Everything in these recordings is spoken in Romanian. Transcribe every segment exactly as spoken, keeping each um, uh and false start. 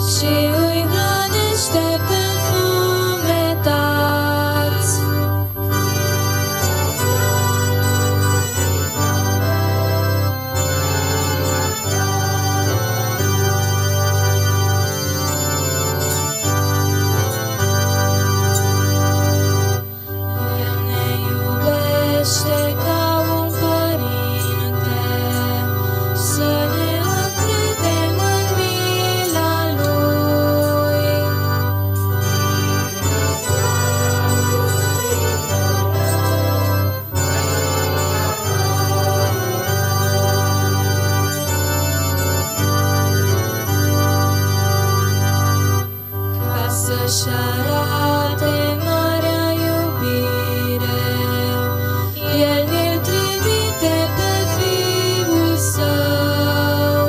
și îi hrănește pe foametați. El ne iubește ca un părinte, să ne încredem în mila Lui. Ca să-și arate marea iubire, El ne-l trimite pe Fiul Său.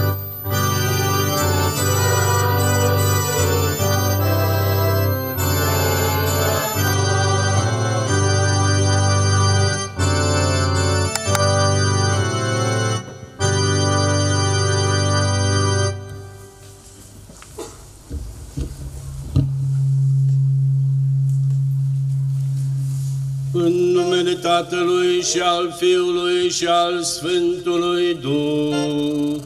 În numele Tatălui și al Fiului și al Sfântului Duh.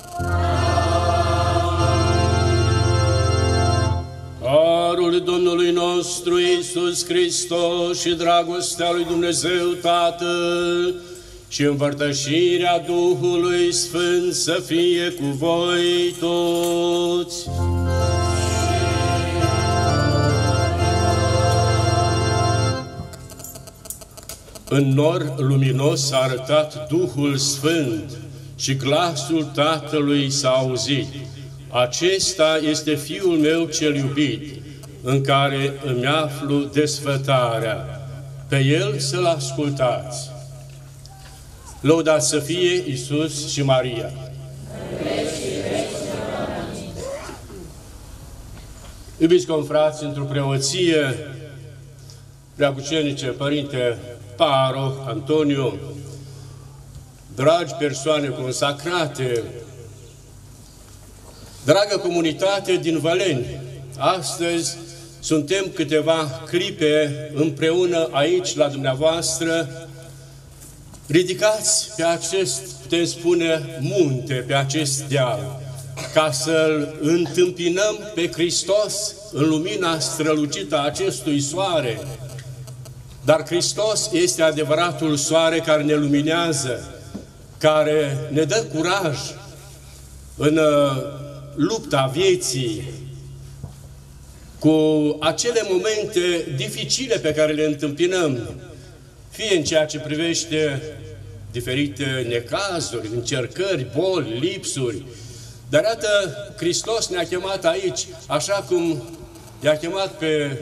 Harul Domnului nostru Iisus Hristos și dragostea lui Dumnezeu Tatăl și împărtășirea Duhului Sfânt să fie cu voi toți. În nor luminos s-a arătat Duhul Sfânt și glasul Tatălui s-a auzit. Acesta este Fiul meu cel iubit, în care îmi aflu desfătarea. Pe El să-L ascultați. Lăudați să fie Iisus și Maria! Iubiți confrați, într-o preoție, preacucenice, Părinte Paroh Antoniu, dragi persoane consacrate, dragă comunitate din Văleni, astăzi suntem câteva clipe împreună aici la dumneavoastră, ridicați pe acest, putem spune, munte, pe acest deal, ca să-L întâmpinăm pe Hristos în lumina strălucită a acestui soare. Dar Hristos este adevăratul soare care ne luminează, care ne dă curaj în lupta vieții, cu acele momente dificile pe care le întâmpinăm, fie în ceea ce privește diferite necazuri, încercări, boli, lipsuri. Dar iată, Hristos ne-a chemat aici, așa cum i-a chemat pe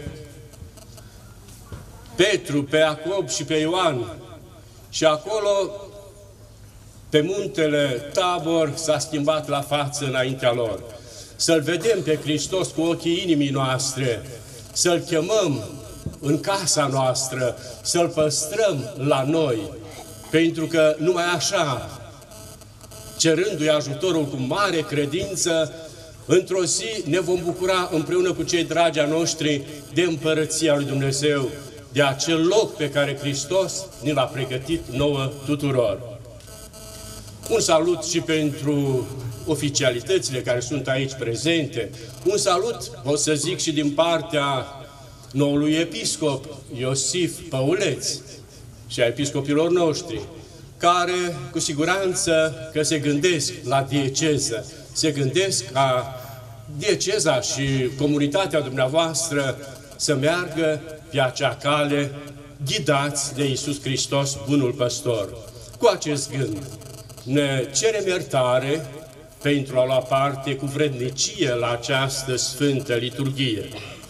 Petru, pe Iacob și pe Ioan. Și acolo, pe muntele Tabor, s-a schimbat la față înaintea lor. Să-L vedem pe Hristos cu ochii inimii noastre, să-L chemăm în casa noastră, să-L păstrăm la noi, pentru că numai așa, cerându-i ajutorul cu mare credință, într-o zi ne vom bucura împreună cu cei dragi a noștri de împărăția lui Dumnezeu, de acel loc pe care Hristos ne l-a pregătit nouă tuturor. Un salut și pentru oficialitățile care sunt aici prezente. Un salut, o să zic, și din partea noului episcop Iosif Păuleț și a episcopilor noștri, care cu siguranță că se gândesc la dieceză, se gândesc ca dieceza și comunitatea dumneavoastră să meargă pe acea cale, ghidați de Iisus Hristos, bunul păstor. Cu acest gând ne cerem iertare pentru a lua parte cu vrednicie la această sfântă liturghie.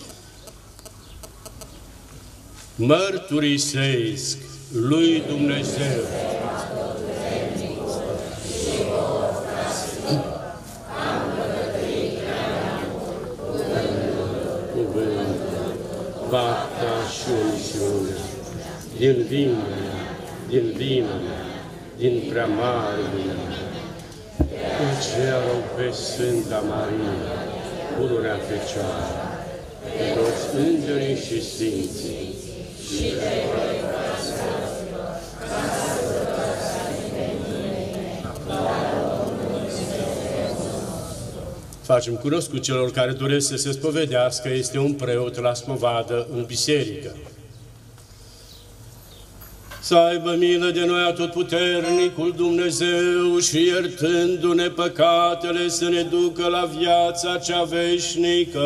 Mărturisesc lui Dumnezeu fapta și omisiune, din vină, din vină, din prea mare vină. În cer rog pe Sfânta Maria, pururea Fecioară, pe toți îngerii și sfinții, și pe voi, fraților, ca să vă lăsați pe mine, la Domnul Dumnezeu nostru. Facem cunoscut celor care doresc să se spovedească, este un preot la spovadă în biserică. Să aibă milă de noi atotputernicul Dumnezeu și iertându-ne păcatele să ne ducă la viața cea veșnică.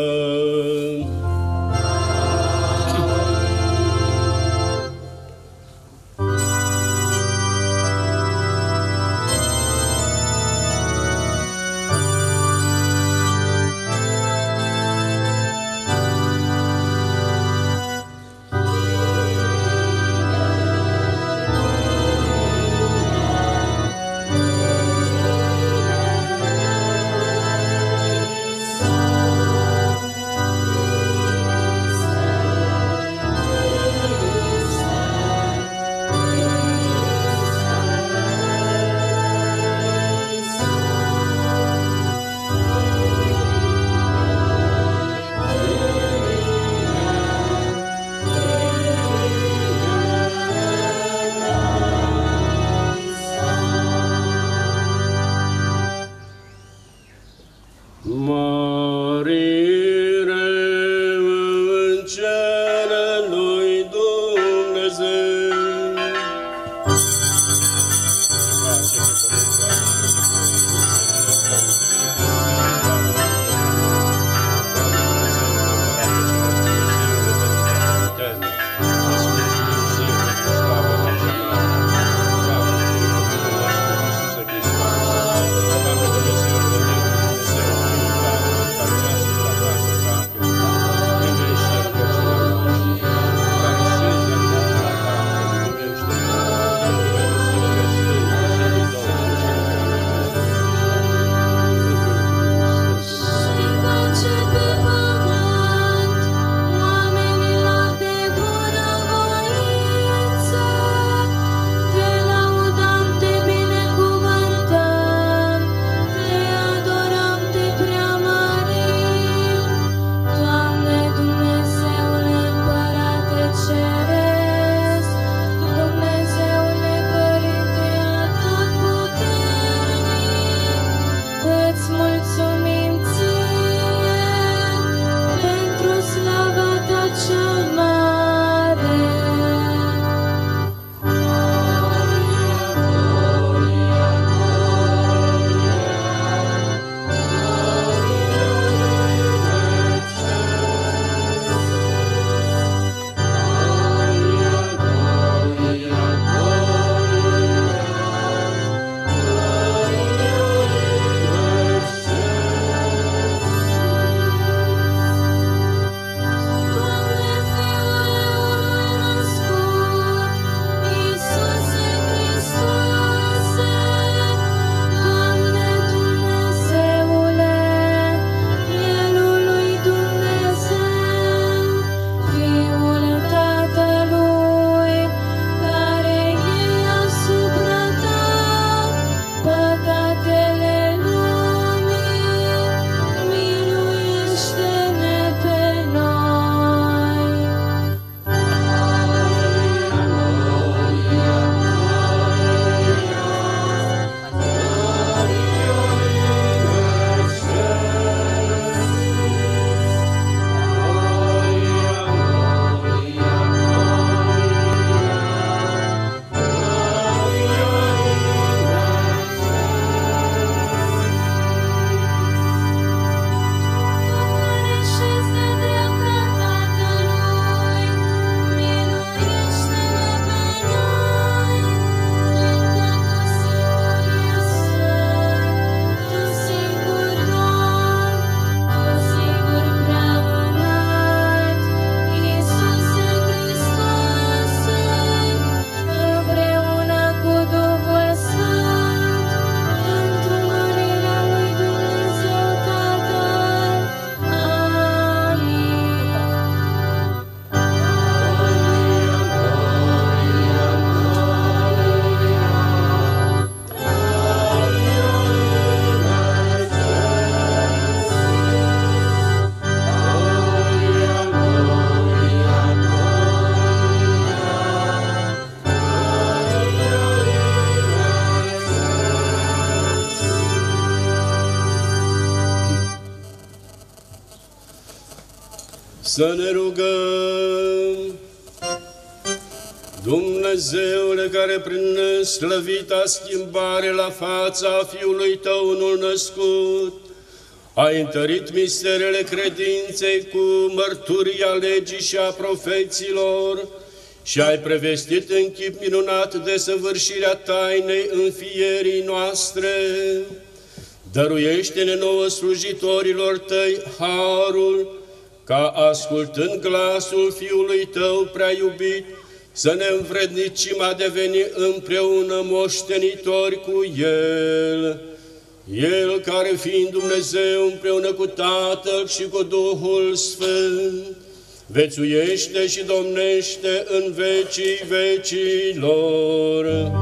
Să ne rugăm. Dumnezeule, care prin slăvita schimbare la fața Fiului Tău unul născut, ai întărit misterele credinței cu mărturia legii și a profeților și ai prevestit în chip minunat desăvârșirea tainei înfierii noastre. Dăruiește-ne nouă slujitorilor Tăi harul, ca ascultând glasul Fiului Tău prea iubit, să ne învrednicim a deveni împreună moștenitori cu El. El care, fiind Dumnezeu împreună cu Tatăl și cu Duhul Sfânt, vețuiește și domnește în vecii vecilor.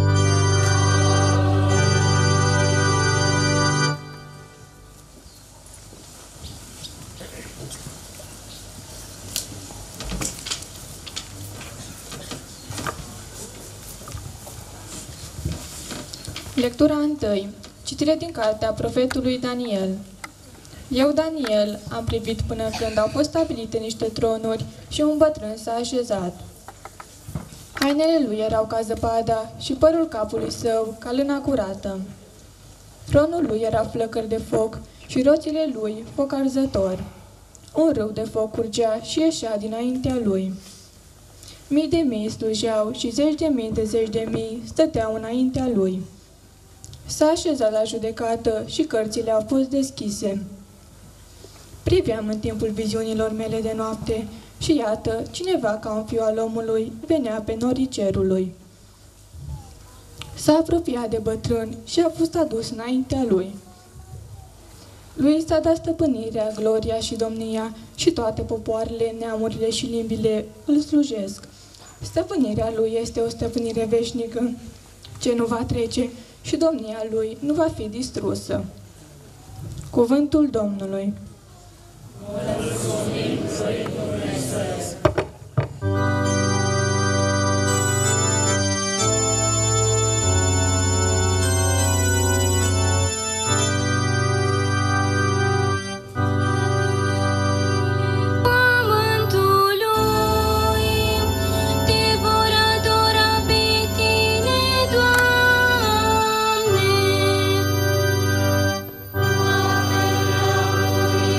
Lectura întâi. Citire din cartea profetului Daniel. Eu, Daniel, am privit până când au fost stabilite niște tronuri și un bătrân s-a așezat. Hainele lui erau ca zăpada și părul capului său ca lână curată. Tronul lui era flăcări de foc și roțile lui foc arzător. Un râu de foc curgea și ieșea dinaintea lui. Mii de mii slujeau și zeci de mii de zeci de mii stăteau înaintea lui. S-a așezat la judecată și cărțile au fost deschise. Priveam în timpul viziunilor mele de noapte și iată, cineva ca un fiu al omului venea pe norii cerului. S-a apropiat de bătrân și a fost adus înaintea lui. Lui s-a dat stăpânirea, gloria și domnia și toate popoarele, neamurile și limbile îl slujesc. Stăpânirea lui este o stăpânire veșnică, ce nu va trece, și domnia lui nu va fi distrusă. Cuvântul Domnului. Mulțumim lui Dumnezeu! Doamne,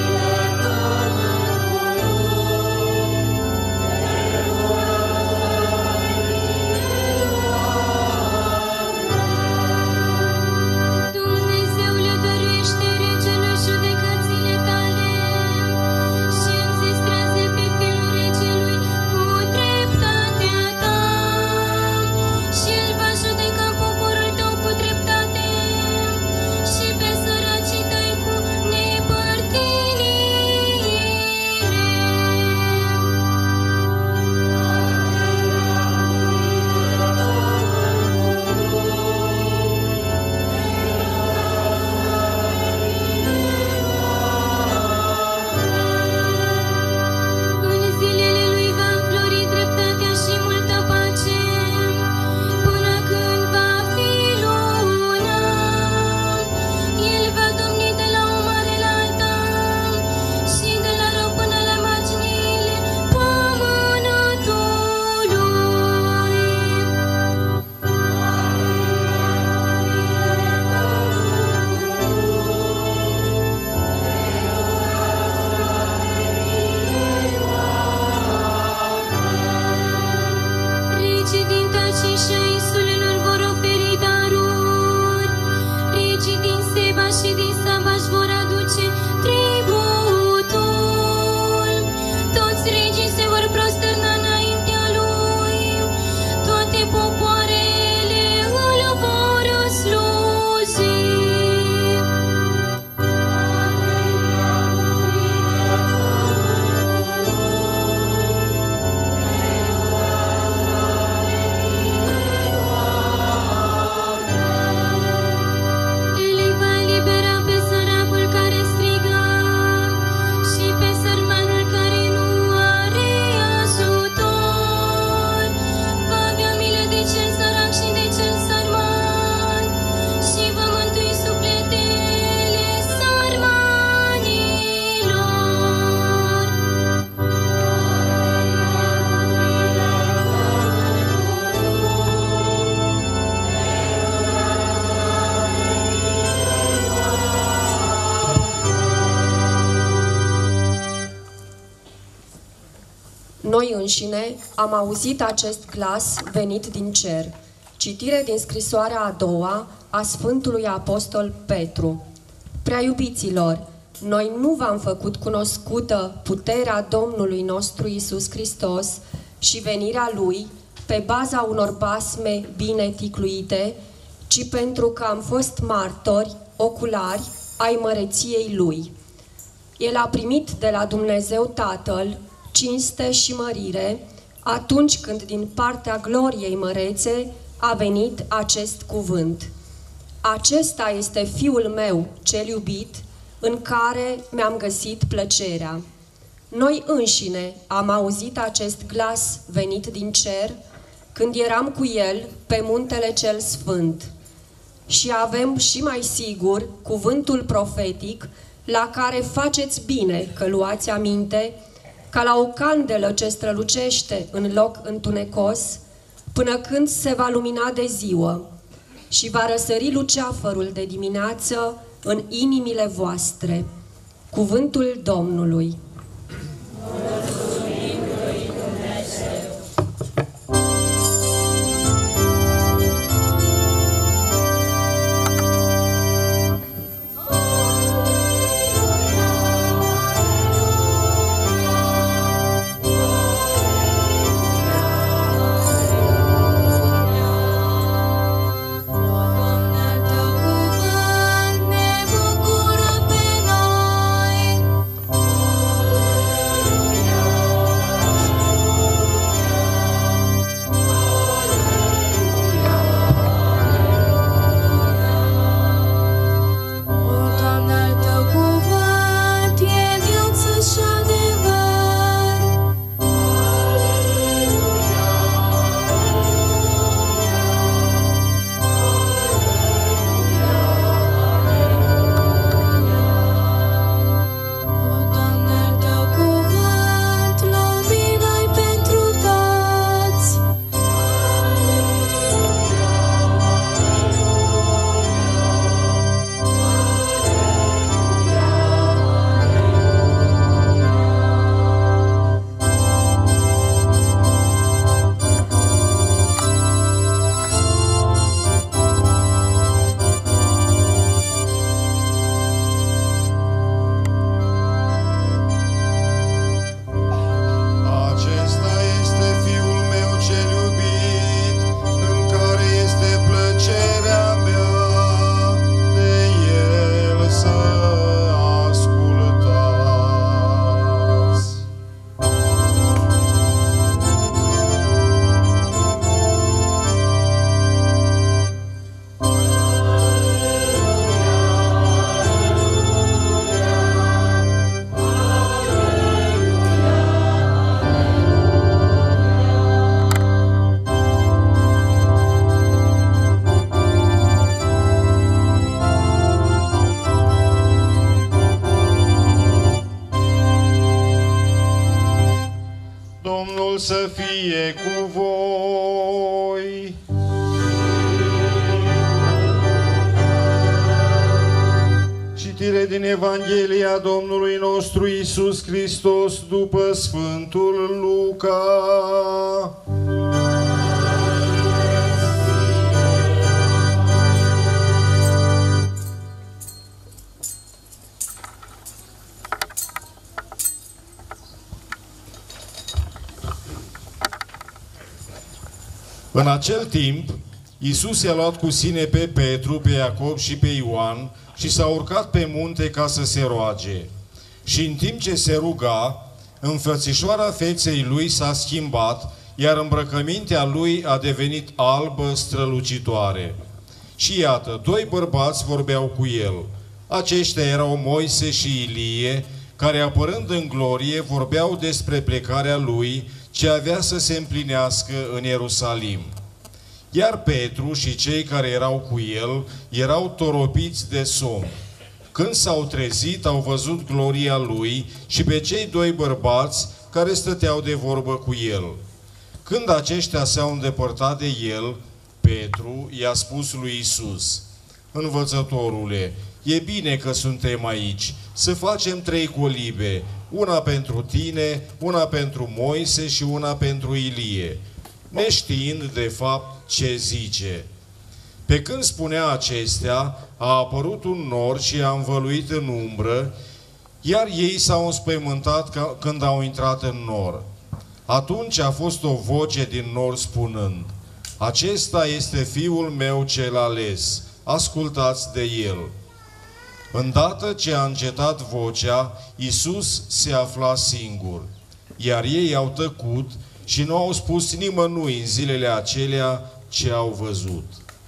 Noi înșine am auzit acest glas venit din cer. Citire din scrisoarea a doua a Sfântului Apostol Petru. Prea iubiților, noi nu v-am făcut cunoscută puterea Domnului nostru Iisus Hristos și venirea Lui pe baza unor basme bine ticluite, ci pentru că am fost martori, oculari, ai măreției Lui. El a primit de la Dumnezeu Tatăl cinste și mărire atunci când din partea gloriei mărețe a venit acest cuvânt. Acesta este Fiul meu cel iubit, în care mi-am găsit plăcerea. Noi înșine am auzit acest glas venit din cer când eram cu El pe muntele cel sfânt. Și avem și mai sigur cuvântul profetic la care faceți bine că luați aminte, ca la o candelă ce strălucește în loc întunecos, până când se va lumina de ziua și va răsări luceafărul de dimineață în inimile voastre. Cuvântul Domnului. Să fie cu voi. Citire din Evanghelia Domnului nostru Iisus Hristos după Sfântul Luca. În acel timp, Iisus i-a luat cu sine pe Petru, pe Iacob și pe Ioan și s-a urcat pe munte ca să se roage. Și în timp ce se ruga, înfățișoara feței lui s-a schimbat, iar îmbrăcămintea lui a devenit albă, strălucitoare. Și iată, doi bărbați vorbeau cu el. Aceștia erau Moise și Ilie, care apărând în glorie vorbeau despre plecarea lui, ce avea să se împlinească în Ierusalim. Iar Petru și cei care erau cu el erau toropiți de somn. Când s-au trezit, au văzut gloria lui și pe cei doi bărbați care stăteau de vorbă cu el. Când aceștia s-au îndepărtat de el, Petru i-a spus lui Iisus: Învățătorule, e bine că suntem aici. Să facem trei colibe, una pentru tine, una pentru Moise și una pentru Ilie, neștiind de fapt ce zice. Pe când spunea acestea, a apărut un nor și a învăluit în umbră, iar ei s-au înspăimântat când au intrat în nor. Atunci a fost o voce din nor spunând: acesta este Fiul meu cel ales, ascultați de el. Îndată ce a încetat vocea, Iisus se afla singur, iar ei au tăcut și nu au spus nimănui în zilele acelea ce au văzut.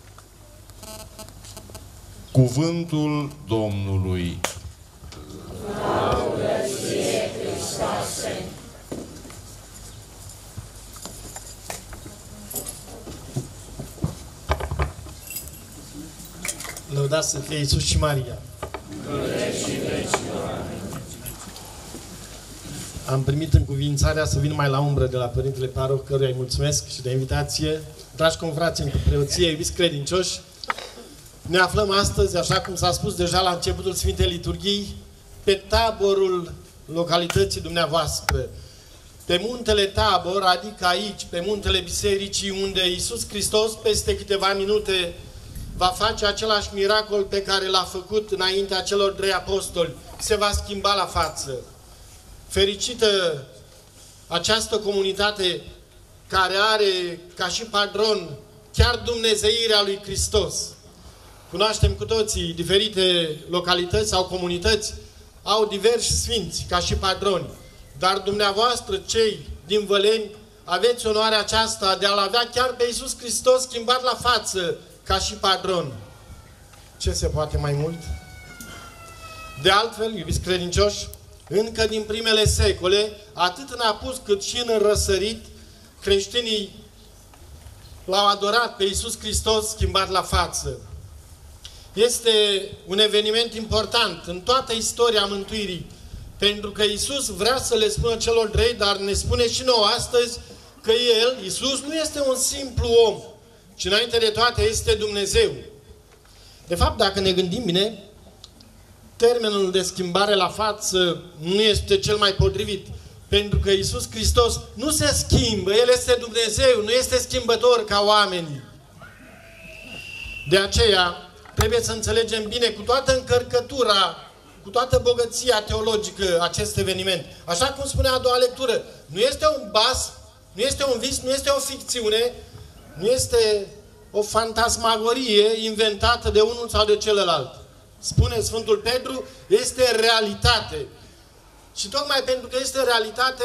Cuvântul Domnului. Laudă ție, Hristoase! Lăudați să fie Iisus și Maria! Am primit încuvințarea să vin mai la umbră de la Părintele Paroh, căruia îi mulțumesc și de invitație. Dragi confrați în preoție, iubiți credincioși, ne aflăm astăzi, așa cum s-a spus deja la începutul Sfintei Liturghii, pe taborul localității dumneavoastră, pe muntele Tabor, adică aici, pe muntele Bisericii, unde Iisus Hristos, peste câteva minute, va face același miracol pe care l-a făcut înaintea celor trei apostoli. Se va schimba la față. Fericită această comunitate care are ca și patron chiar dumnezeirea lui Hristos. Cunoaștem cu toții diferite localități sau comunități au diversi sfinți ca și patroni. Dar dumneavoastră, cei din Văleni, aveți onoarea aceasta de a-L avea chiar pe Iisus Hristos schimbat la față ca și patron. Ce se poate mai mult? De altfel, iubiți credincioși, încă din primele secole, atât în apus cât și în răsărit, creștinii l-au adorat pe Iisus Hristos schimbat la față. Este un eveniment important în toată istoria mântuirii, pentru că Iisus vrea să le spună celor trei, dar ne spune și nouă astăzi că El, Iisus, nu este un simplu om, ci înainte de toate este Dumnezeu. De fapt, dacă ne gândim bine, termenul de schimbare la față nu este cel mai potrivit, pentru că Iisus Hristos nu se schimbă, El este Dumnezeu, nu este schimbător ca oamenii. De aceea, trebuie să înțelegem bine, cu toată încărcătura, cu toată bogăția teologică, acest eveniment. Așa cum spunea a doua lectură, nu este un bas, nu este un vis, nu este o ficțiune, nu este o fantasmagorie inventată de unul sau de celălalt. Spune Sfântul Petru, este realitate. Și tocmai pentru că este realitate,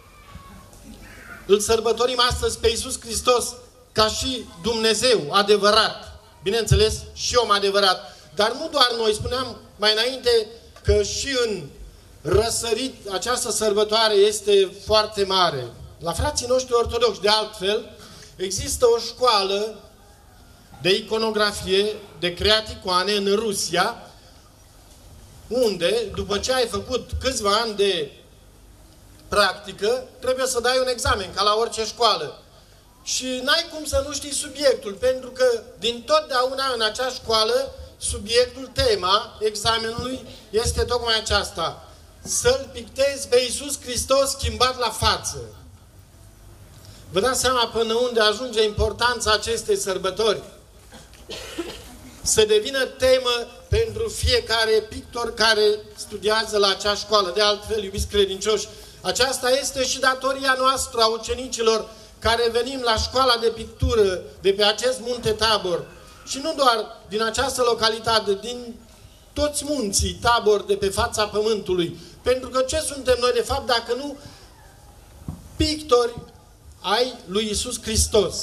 îl sărbătorim astăzi pe Iisus Hristos ca și Dumnezeu adevărat. Bineînțeles, și om adevărat. Dar nu doar noi, spuneam mai înainte că și în răsărit această sărbătoare este foarte mare. La frații noștri ortodoxi, de altfel, există o școală de iconografie, de creat icoane în Rusia, unde, după ce ai făcut câțiva ani de practică, trebuie să dai un examen, ca la orice școală. Și n-ai cum să nu știi subiectul, pentru că din totdeauna în acea școală, subiectul, tema examenului este tocmai aceasta. Să-L pictezi pe Iisus Hristos schimbat la față. Vă dați seama până unde ajunge importanța acestei sărbători? Să devină temă pentru fiecare pictor care studiază la acea școală. De altfel, iubiți credincioși, aceasta este și datoria noastră a ucenicilor care venim la școala de pictură de pe acest munte Tabor. Și nu doar din această localitate, din toți munții Tabor de pe fața pământului. Pentru că ce suntem noi de fapt dacă nu pictori ai lui Iisus Hristos?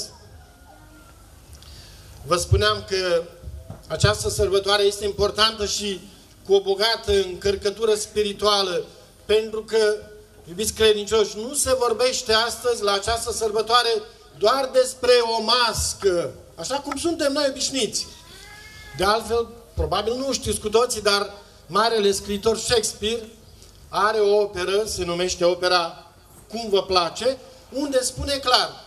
Vă spuneam că această sărbătoare este importantă și cu o bogată încărcătură spirituală, pentru că, iubiți credincioși, nu se vorbește astăzi la această sărbătoare doar despre o mască, așa cum suntem noi obișnuiți. De altfel, probabil nu știți cu toții, dar marele scriitor Shakespeare are o operă, se numește opera Cum vă place, unde spune clar: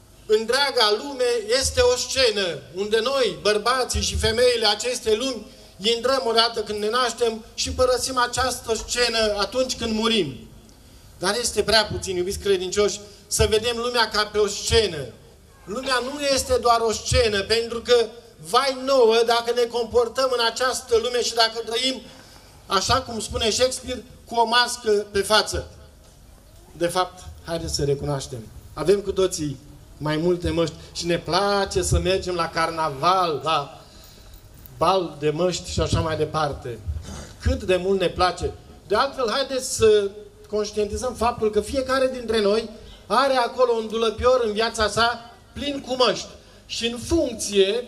întreaga lume este o scenă unde noi, bărbații și femeile acestei lumi, intrăm odată când ne naștem și părăsim această scenă atunci când murim. Dar este prea puțin, iubiți credincioși, să vedem lumea ca pe o scenă. Lumea nu este doar o scenă, pentru că vai nouă dacă ne comportăm în această lume și dacă trăim, așa cum spune Shakespeare, cu o mască pe față. De fapt, haideți să recunoaștem. Avem cu toții mai multe măști și ne place să mergem la carnaval, la bal de măști și așa mai departe. Cât de mult ne place. De altfel, haideți să conștientizăm faptul că fiecare dintre noi are acolo un dulăpior în viața sa plin cu măști. Și în funcție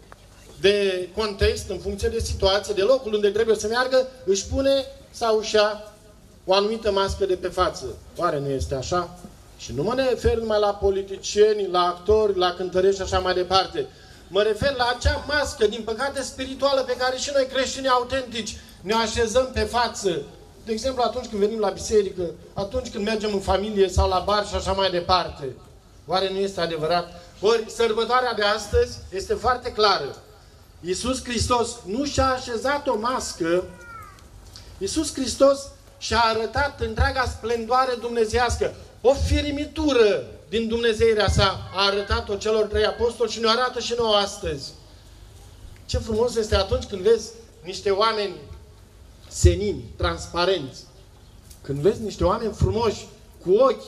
de context, în funcție de situație, de locul unde trebuie să meargă, își pune sau își ia o anumită mască de pe față. Oare nu este așa? Și nu mă refer numai la politicieni, la actori, la cântărești și așa mai departe. Mă refer la acea mască, din păcate, spirituală pe care și noi creștini autentici ne așezăm pe față. De exemplu, atunci când venim la biserică, atunci când mergem în familie sau la bar și așa mai departe. Oare nu este adevărat? Ori, sărbătoarea de astăzi este foarte clară. Iisus Hristos nu și-a așezat o mască, Iisus Hristos și-a arătat întreaga splendoare dumnezeiască. O firimitură din dumnezeirea sa a arătat-o celor trei apostoli și ne arată și nouă astăzi. Ce frumos este atunci când vezi niște oameni senini, transparenți. Când vezi niște oameni frumoși, cu ochi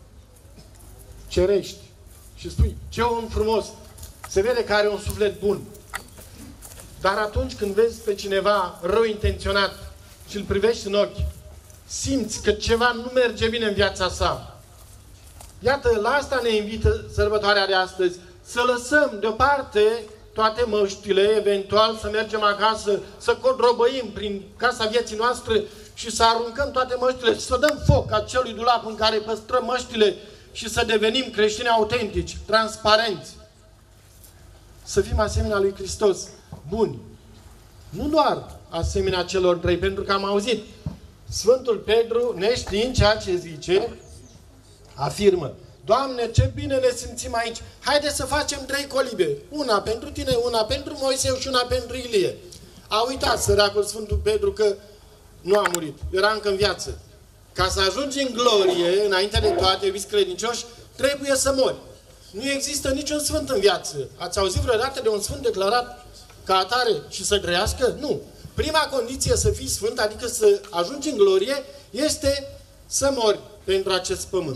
cerești și spui, ce om frumos, se vede că are un suflet bun. Dar atunci când vezi pe cineva rău intenționat și îl privești în ochi, simți că ceva nu merge bine în viața sa. Iată, la asta ne invită sărbătoarea de astăzi, să lăsăm deoparte toate măștile, eventual să mergem acasă, să codrobăim prin casa vieții noastre și să aruncăm toate măștile și să dăm foc acelui dulap în care păstrăm măștile și să devenim creștini autentici, transparenți. Să fim asemenea lui Hristos, buni. Nu doar asemenea celor trei, pentru că am auzit Sfântul Petru, neștiind ceea ce zice, afirmă, Doamne, ce bine ne simțim aici, haide să facem trei colibe, una pentru tine, una pentru Moiseu și una pentru Ilie. A uitat săracul Sfântul Petru că nu a murit, era încă în viață. Ca să ajungi în glorie, înainte de toate, iubiți credincioși, trebuie să mori. Nu există niciun sfânt în viață. Ați auzit vreodată de un sfânt declarat ca atare și să trăiască? Nu. Prima condiție să fii sfânt, adică să ajungi în glorie, este să mori pentru acest pământ.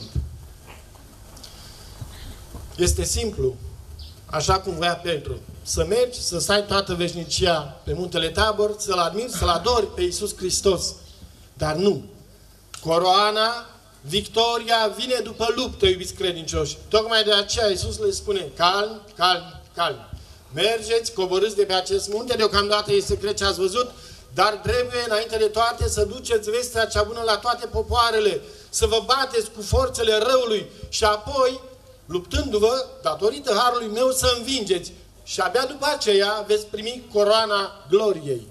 Este simplu, așa cum voia Petru, să mergi, să stai toată veșnicia pe muntele Tabor, să-L admiri, să-L adori pe Iisus Hristos. Dar nu. Coroana, victoria vine după luptă, iubiți credincioși. Tocmai de aceea Iisus le spune, calm, calm, calm. Mergeți, coborâți de pe acest munte, deocamdată e secret ce ați văzut, dar trebuie, înainte de toate, să duceți vestea cea bună la toate popoarele, să vă bateți cu forțele răului și apoi, luptându-vă, datorită harului meu, să învingeți. Și abia după aceea veți primi coroana gloriei.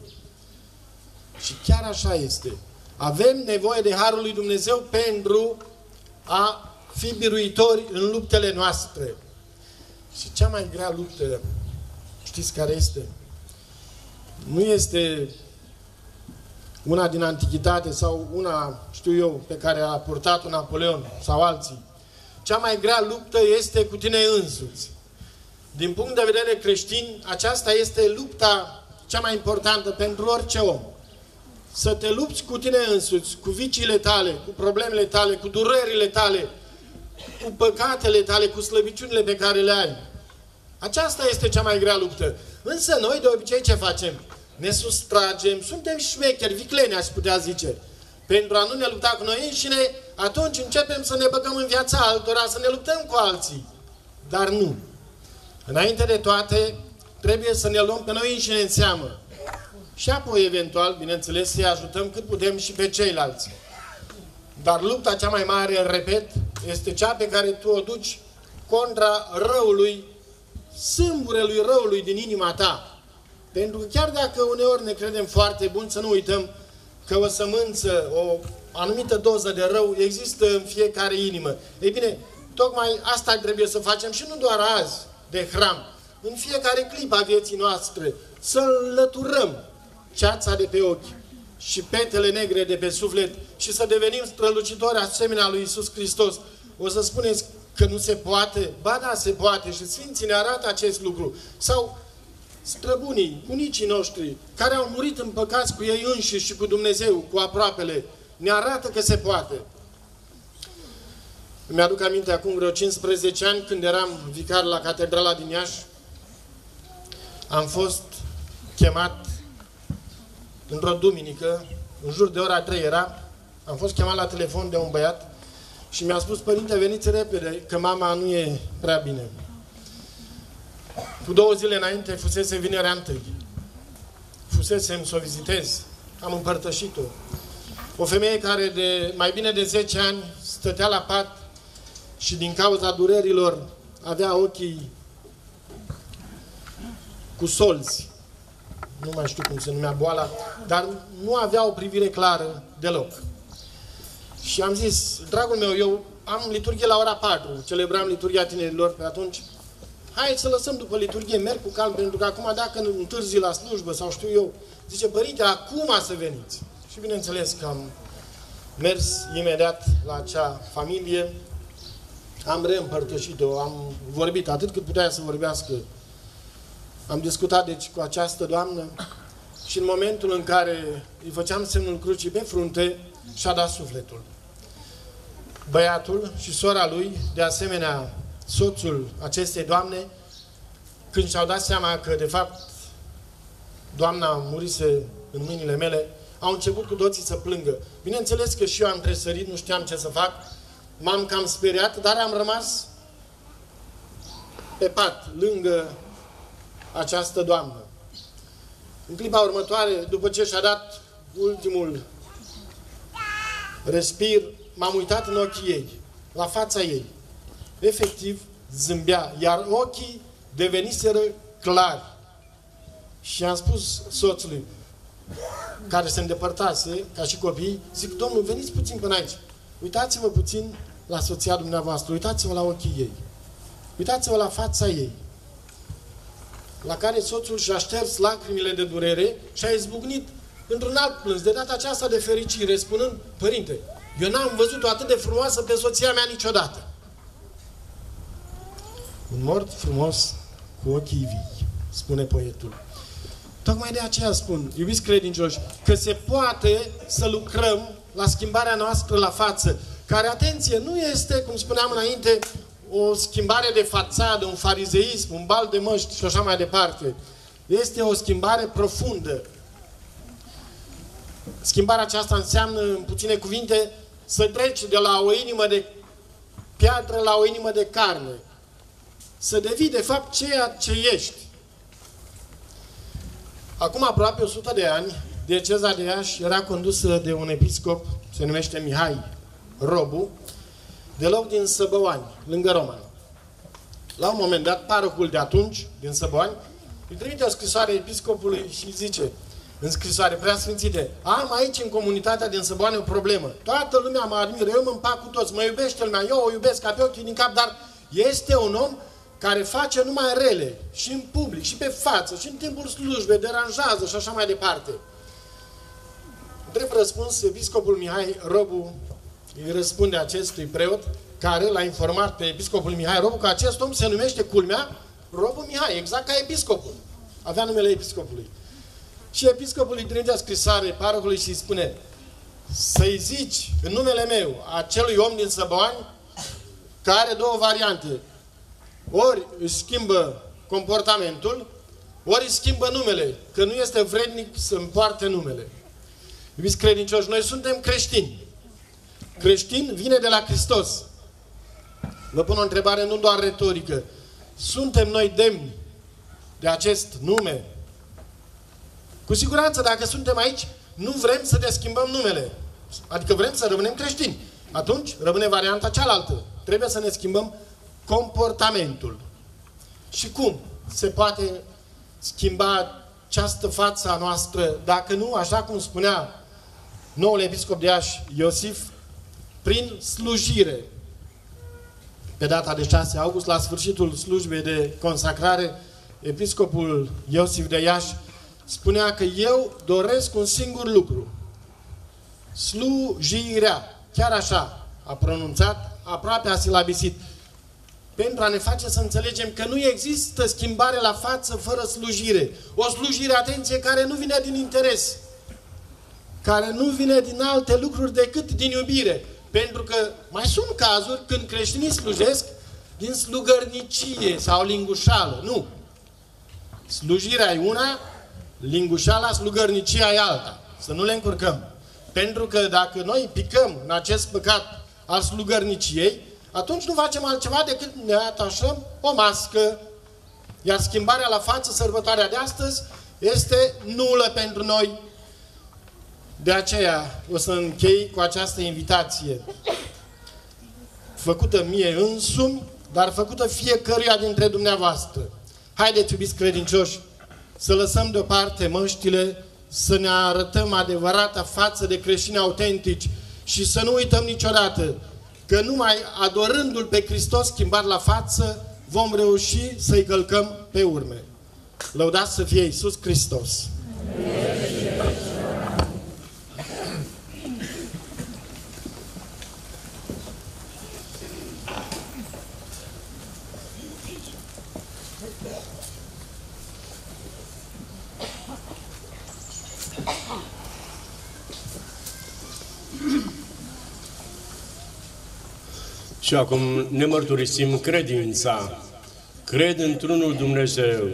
Și chiar așa este. Avem nevoie de harul lui Dumnezeu pentru a fi biruitori în luptele noastre. Și cea mai grea luptă, știți care este? Nu este una din antichitate sau una, știu eu, pe care a purtat-o Napoleon sau alții. Cea mai grea luptă este cu tine însuți. Din punct de vedere creștin, aceasta este lupta cea mai importantă pentru orice om. Să te lupți cu tine însuți, cu viciile tale, cu problemele tale, cu durerile tale, cu păcatele tale, cu slăbiciunile pe care le ai. Aceasta este cea mai grea luptă. Însă noi, de obicei, ce facem? Ne sustragem, suntem șmecheri, vicleni, aș putea zice. Pentru a nu ne lupta cu noi înșine, atunci începem să ne băgăm în viața altora, să ne luptăm cu alții. Dar nu. Înainte de toate, trebuie să ne luăm pe noi înșine în seamă. Și apoi, eventual, bineînțeles, să-i ajutăm cât putem și pe ceilalți. Dar lupta cea mai mare, repet, este cea pe care tu o duci contra răului, sâmburelui răului din inima ta. Pentru că chiar dacă uneori ne credem foarte buni, să nu uităm că o sămânță, o anumită doză de rău există în fiecare inimă. Ei bine, tocmai asta trebuie să facem și nu doar azi, de hram. În fiecare clip a vieții noastre, să înlăturăm ceața de pe ochi și petele negre de pe suflet și să devenim strălucitori asemenea lui Iisus Hristos. O să spuneți că nu se poate? Ba da, se poate și Sfinții ne arată acest lucru. Sau străbunii, bunicii noștri, care au murit împăcați cu ei înșiși și cu Dumnezeu, cu aproapele, ne arată că se poate. Îmi aduc aminte acum vreo cincisprezece ani, când eram vicar la Catedrala din Iași, am fost chemat într-o duminică, în jur de ora trei era, am fost chemat la telefon de un băiat și mi-a spus: părinte, veniți repede, că mama nu e prea bine. Cu două zile înainte fusese vinerea întâi. Fusesem să o vizitez, am împărtășit-o. O femeie care de mai bine de zece ani stătea la pat și din cauza durerilor avea ochii cu solzi. Nu mai știu cum se numea boala, dar nu avea o privire clară deloc. Și am zis: dragul meu, eu am liturghie la ora patru, celebram liturghia tinerilor pe atunci. Hai să lăsăm după liturghie, merg cu calm, pentru că acum dacă întârzi la slujbă sau știu eu, zice: părinte, acum să veniți. Și bineînțeles că am mers imediat la acea familie, am reîmpărtășit-o, am vorbit atât cât putea să vorbească. Am discutat deci cu această doamnă și în momentul în care îi făceam semnul crucii pe frunte, și-a dat sufletul. Băiatul și sora lui, de asemenea soțul acestei doamne, când și-au dat seama că de fapt doamna murise în mâinile mele, au început cu toții să plângă. Bineînțeles că și eu am tresărit, nu știam ce să fac, m-am cam speriat, dar am rămas pe pat, lângă această doamnă. În clipa următoare, după ce și-a dat ultimul respir, m-am uitat în ochii ei, la fața ei. Efectiv, zâmbea, iar ochii deveniseră clari. Și am spus soțului, care se îndepărtase, ca și copii, zic: domnul, veniți puțin până aici. Uitați-vă puțin la soția dumneavoastră, uitați-vă la ochii ei. Uitați-vă la fața ei. La care soțul și-a șters lacrimile de durere și a izbucnit într-un alt plâns, de data aceasta de fericire, spunând: părinte, eu n-am văzut-o atât de frumoasă pe soția mea niciodată. Un mort frumos cu ochii vii, spune poetul. Tocmai de aceea spun, iubiți credincioși, că se poate să lucrăm la schimbarea noastră la față, care, atenție, nu este, cum spuneam înainte, o schimbare de fațadă, un farizeism, un bal de măști și așa mai departe. Este o schimbare profundă. Schimbarea aceasta înseamnă, în puține cuvinte, să treci de la o inimă de piatră la o inimă de carne. Să devii, de fapt, ceea ce ești. Acum aproape o sută de ani, dieceza de Iași era condusă de un episcop, se numește Mihai Robu, deloc din Săbăoani, lângă Roman. La un moment dat, parocul de atunci, din Săbăoani, îi trimite o scrisoare episcopului și zice în scrisoare: Preasfințite, am aici în comunitatea din Săbăoani o problemă. Toată lumea mă admiră, eu mă împac cu toți, mă iubește lumea, eu o iubesc ca pe ochii din cap, dar este un om care face numai rele, și în public, și pe față, și în timpul slujbei, deranjează și așa mai departe. Drept răspuns, episcopul Mihai Robu îi răspunde acestui preot, care l-a informat pe episcopul Mihai Robu că acest om se numește, culmea, Robu Mihai, exact ca episcopul. Avea numele episcopului. Și episcopul îi trimite o scrisoare parocului și îi spune: să-i zici în numele meu acelui om din Săbăoani, care are două variante. Ori își schimbă comportamentul, ori își schimbă numele, că nu este vrednic să împoarte numele. Iubiți credincioși, noi suntem creștini. Creștin vine de la Hristos. Vă pun o întrebare nu doar retorică. Suntem noi demni de acest nume? Cu siguranță, dacă suntem aici, nu vrem să ne schimbăm numele. Adică vrem să rămânem creștini. Atunci rămâne varianta cealaltă. Trebuie să ne schimbăm comportamentul. Și cum se poate schimba această față a noastră, dacă nu, așa cum spunea noul episcop de Iași, Iosif, prin slujire. Pe data de șase august, la sfârșitul slujbei de consacrare, episcopul Iosif de Iași spunea că eu doresc un singur lucru. Slujirea. Chiar așa a pronunțat, aproape a silabisit. Pentru a ne face să înțelegem că nu există schimbare la față fără slujire. O slujire, atenție, care nu vine din interes, care nu vine din alte lucruri decât din iubire. Pentru că mai sunt cazuri când creștinii slujesc din slugărnicie sau lingușală. Nu. Slujirea e una, lingușala, slugărnicia e alta. Să nu le încurcăm. Pentru că dacă noi picăm în acest păcat al slugărniciei, atunci nu facem altceva decât ne atașăm o mască. Iar schimbarea la față, sărbătoarea de astăzi, este nulă pentru noi. De aceea o să închei cu această invitație, făcută mie însumi, dar făcută fiecăruia dintre dumneavoastră. Haideți, iubiți credincioși, să lăsăm deoparte măștile, să ne arătăm adevărata față de creștini autentici și să nu uităm niciodată că numai adorându-L pe Hristos schimbat la față vom reuși să-i călcăm pe urme. Lăudați să fie Iisus Hristos! Și acum ne mărturisim credința. Cred într-unul Dumnezeu,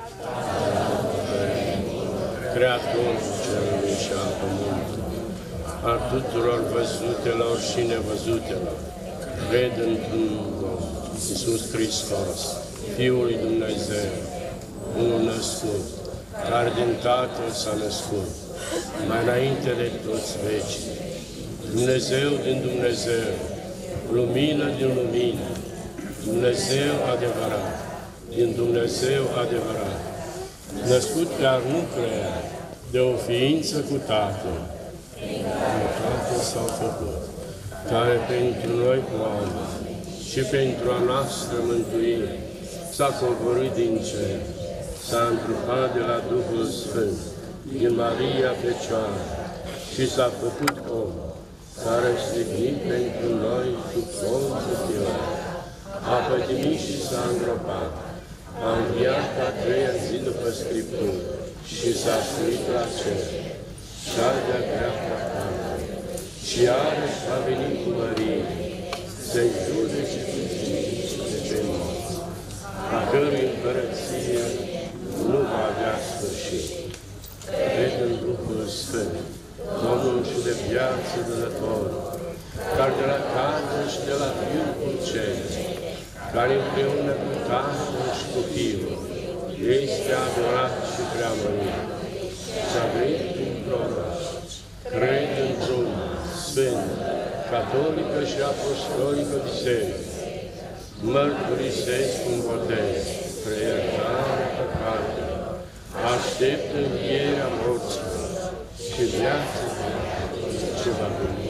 Creatorul cerului și a pământului, al tuturor văzutelor și nevăzutelor. Cred într-unul Domn, Iisus Hristos, Fiul lui Dumnezeu, unul născut, care din Tatăl s-a născut, mai înainte de toți vecii, Dumnezeu din Dumnezeu, lumină din lumină, Dumnezeu adevărat, din Dumnezeu adevărat, născut dar nu creat, de o ființă cu Tatăl, cu Tatăl s-au făcut, care pentru noi oameni și pentru a noastră mântuire s-a coborât din cer, s-a întrupat de la Duhul Sfânt, din Maria Fecioară și s-a făcut om, care strignit pentru noi sub Ponțiu Pilat, a pătimit și s-a îngropat, a înviat a treia zi după Scriptură și s-a suit la cer, cea de-a dreapta Tatălui, și iarăși a venit cu mărire, să-i judece pe vii și pe morți, a cărui împărăție nu va avea sfârșit. Cred în Duhul Sfânt, Domnul și de viață dădător, care de la Tatăl și de la Fiul cu Cer, care împreună cu Tatăl și cu Fiul este adorat și preamărit, și a venit prin proroci. Cred într-una sfântă, catolică și apostolică biserică, mărturisesc un botez, spre iertarea păcatelor, aștept învierea morților și viața ce va veni.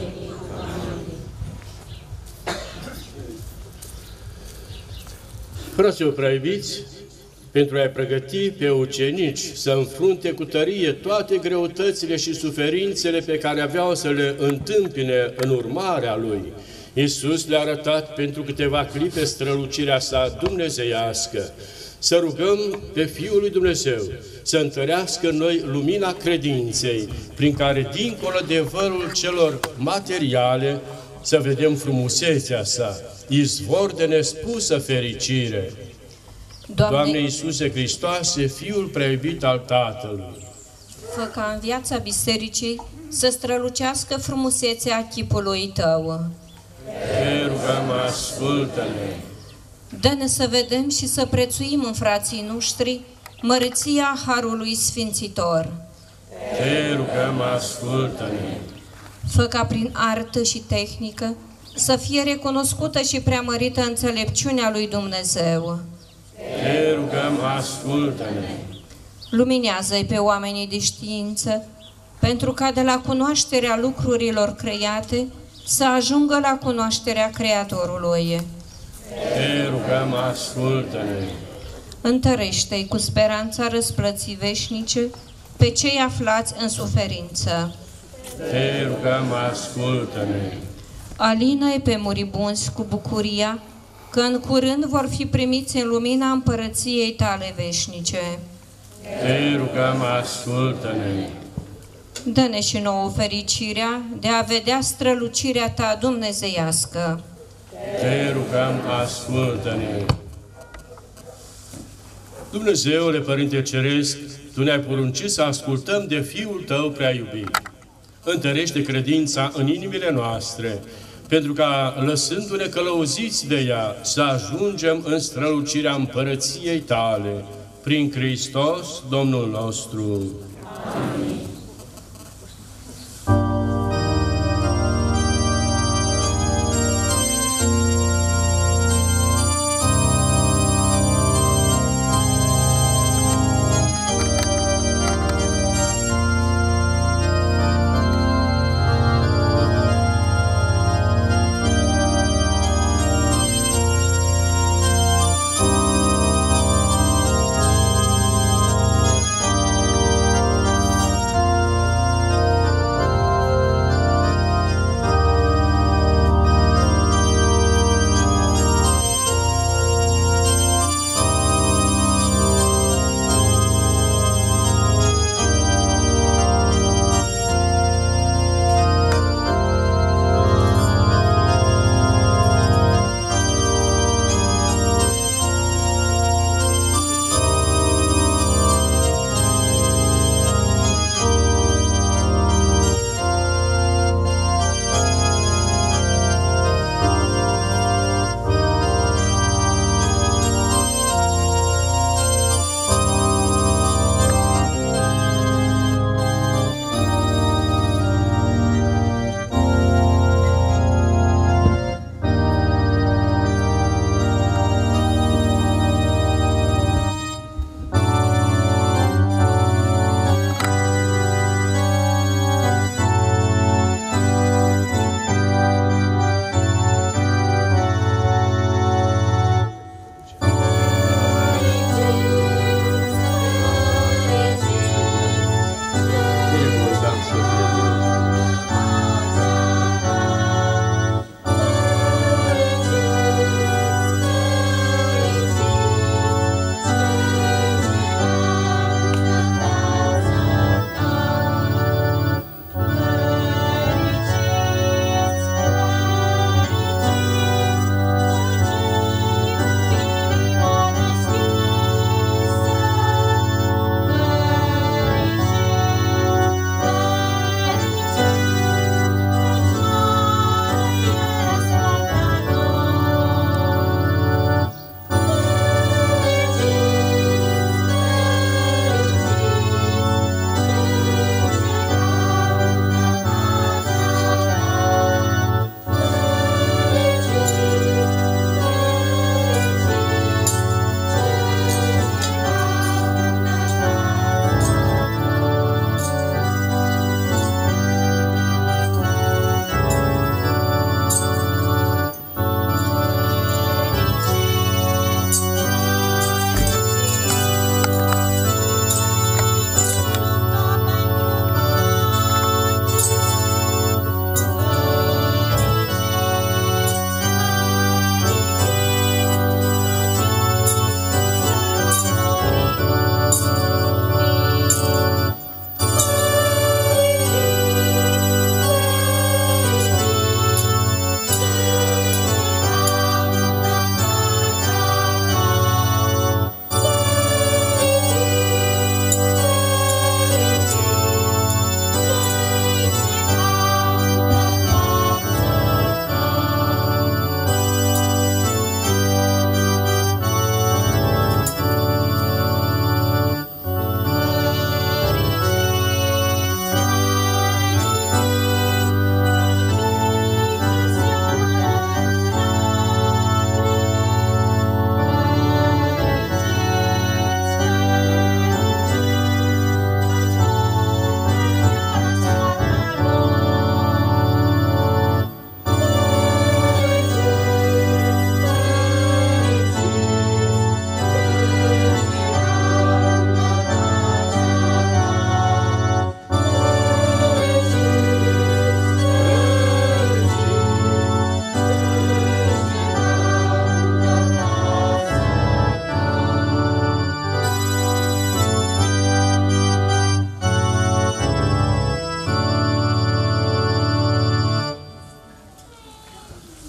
Fraților preiubiți, pentru a-i pregăti pe ucenici să înfrunte cu tărie toate greutățile și suferințele pe care aveau să le întâmpine în urmarea Lui, Iisus le-a arătat pentru câteva clipe strălucirea sa dumnezeiască. Să rugăm pe Fiul lui Dumnezeu să întărească în noi lumina credinței, prin care, dincolo de vărul celor materiale, să vedem frumusețea sa, izvor de nespusă fericire. Doamne, Doamne Iisuse Hristoase, Fiul preiubit al Tatălui, fă ca în viața bisericii să strălucească frumusețea chipului Tău. Te rugăm, ascultă-ne! Dă-ne să vedem și să prețuim în frații noștri măreția Harului Sfințitor. Te rugăm, ascultă-ne! Fă ca prin artă și tehnică să fie recunoscută și preamărită înțelepciunea lui Dumnezeu. Te rugăm, ascultă-ne! Luminează-i pe oamenii de știință, pentru ca de la cunoașterea lucrurilor create să ajungă la cunoașterea Creatorului. Te rugăm, ascultă-ne! Întărește-i cu speranța răsplății veșnice pe cei aflați în suferință. Te rugăm, ascultă-ne! Alină-i pe muribunzi cu bucuria, că în curând vor fi primiți în lumina împărăției tale veșnice. Te rugăm, ascultă-ne! Dă-ne și nouă fericirea de a vedea strălucirea ta dumnezeiască. Te rugăm, ascultă-ne! Dumnezeule, Părinte Ceresc, Tu ne-ai poruncit să ascultăm de Fiul Tău prea iubit. Întărește credința în inimile noastre, pentru ca, lăsându-ne călăuziți de ea, să ajungem în strălucirea împărăției Tale, prin Hristos, Domnul nostru. Amin.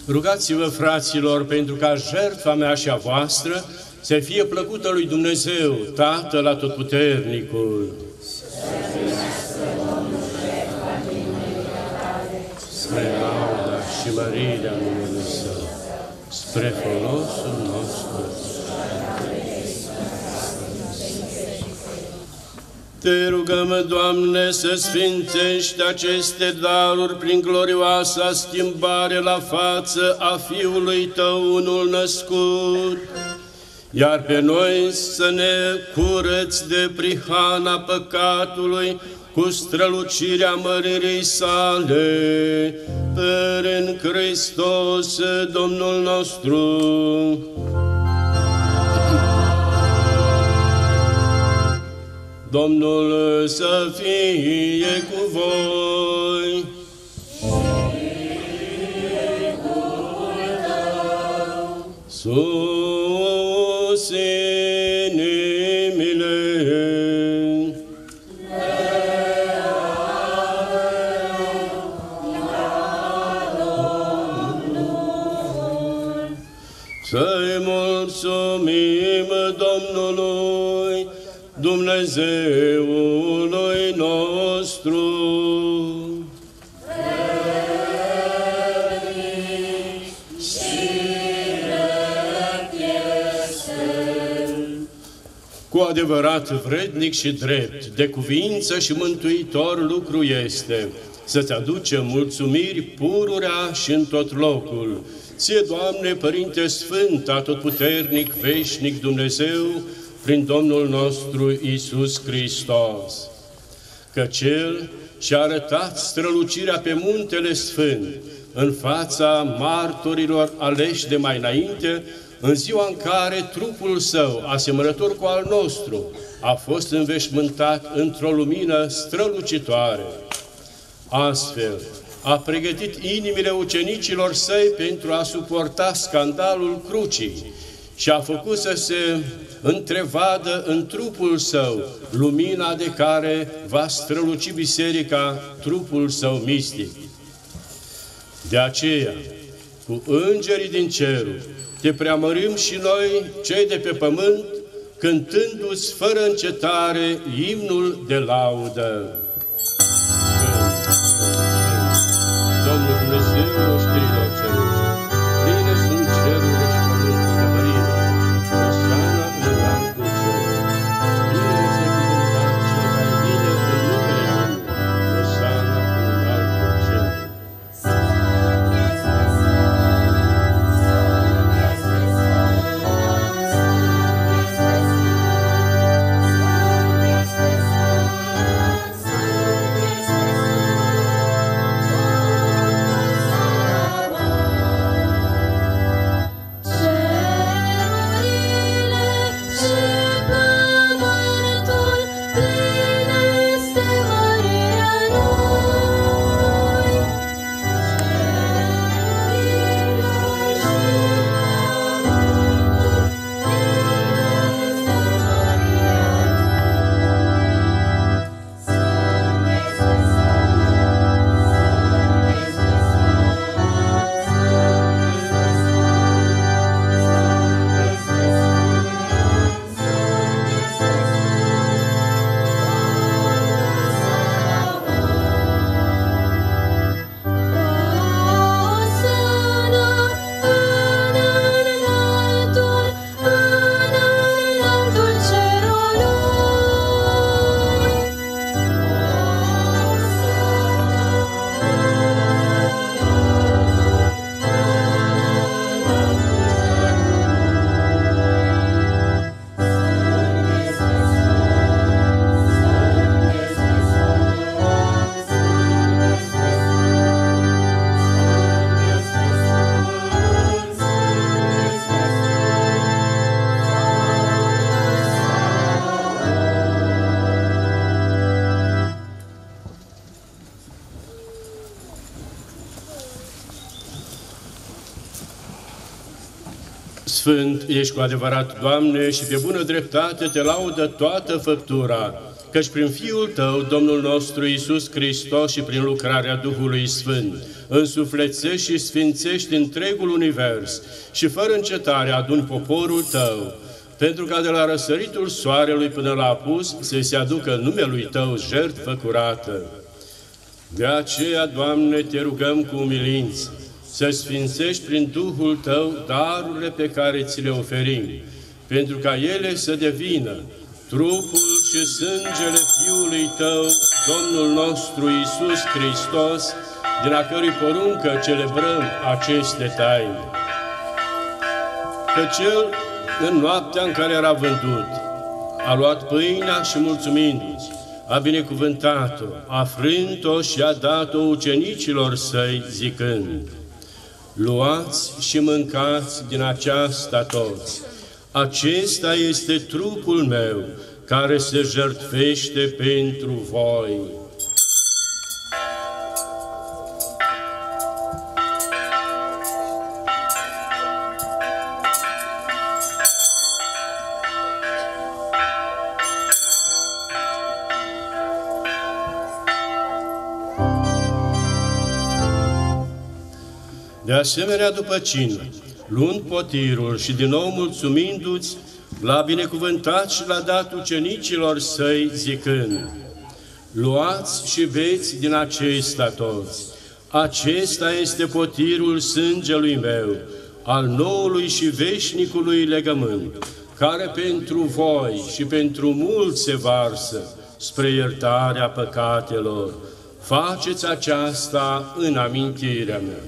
Rugați-vă, fraților, pentru ca jertfa mea și a voastră să fie plăcută lui Dumnezeu, Tatăl Atotputernicul. Spre lauda și mărirea numele Său, spre folosul nostru. Te rugăm, Doamne, să sfințești aceste daruri prin glorioasa schimbare la față a Fiului Tău unul născut, iar pe noi să ne curăți de prihana păcatului cu strălucirea măririi Sale, prin Hristos Domnul nostru. Domnul să fie cu voi. Sus inimile. Să-i mulțumim Domnului, Dumnezeului nostru. Cu adevărat vrednic și drept, de cuvință și mântuitor lucru este să-ți aducem mulțumiri pururea și în tot locul. Ție, Doamne, Părinte Sfânt, Atotputernic, Veșnic Dumnezeu, prin Domnul nostru Iisus Hristos, că Cel și-a arătat strălucirea pe muntele Sfânt, în fața martorilor aleși de mai înainte, în ziua în care trupul Său, asemănător cu al nostru, a fost înveșmântat într-o lumină strălucitoare. Astfel, a pregătit inimile ucenicilor Săi pentru a suporta scandalul crucii și a făcut să se întrevadă în trupul Său lumina de care va străluci biserica, trupul Său mistic. De aceea, cu îngerii din cerul, te preamărim și noi, cei de pe pământ, cântându-ți fără încetare imnul de laudă. Domnul Dumnezeu noștrilor cerești, pline sunt cerurile și pământul de mărire, Osana în largul cerului. Binecuvântat cel care vine în numele Domnului, Osana în largul cerului. Sfânt ești cu adevărat, Doamne, și pe bună dreptate te laudă toată făptura. căci prin Fiul Tău, Domnul nostru Iisus Hristos, și prin lucrarea Duhului Sfânt, însuflețești și sfințești întregul univers și fără încetare aduni poporul Tău, pentru ca de la răsăritul soarelui până la apus să se aducă numelui Tău jertfă curată. De aceea, Doamne, Te rugăm cu umilință să sfințești prin Duhul Tău darurile pe care Ți le oferim, pentru ca ele să devină trupul și sângele Fiului Tău, Domnul nostru Iisus Hristos, din a cărui poruncă celebrăm aceste taine. Că Cel, în noaptea în care era vândut, a luat pâinea și, mulțumindu-ți, a binecuvântat-o, a frânt-o și a dat-o ucenicilor Săi, zicând: luați și mâncați din aceasta toți. Acesta este trupul meu, care se jertfește pentru voi. De asemenea, după cină, luând potirul și din nou mulțumindu-ți, l-a binecuvântat și l-a dat ucenicilor Săi, zicând: luați și beți din acesta toți. Acesta este potirul sângelui meu, al noului și veșnicului legământ, care pentru voi și pentru mulți se varsă spre iertarea păcatelor. Faceți aceasta în amintirea mea.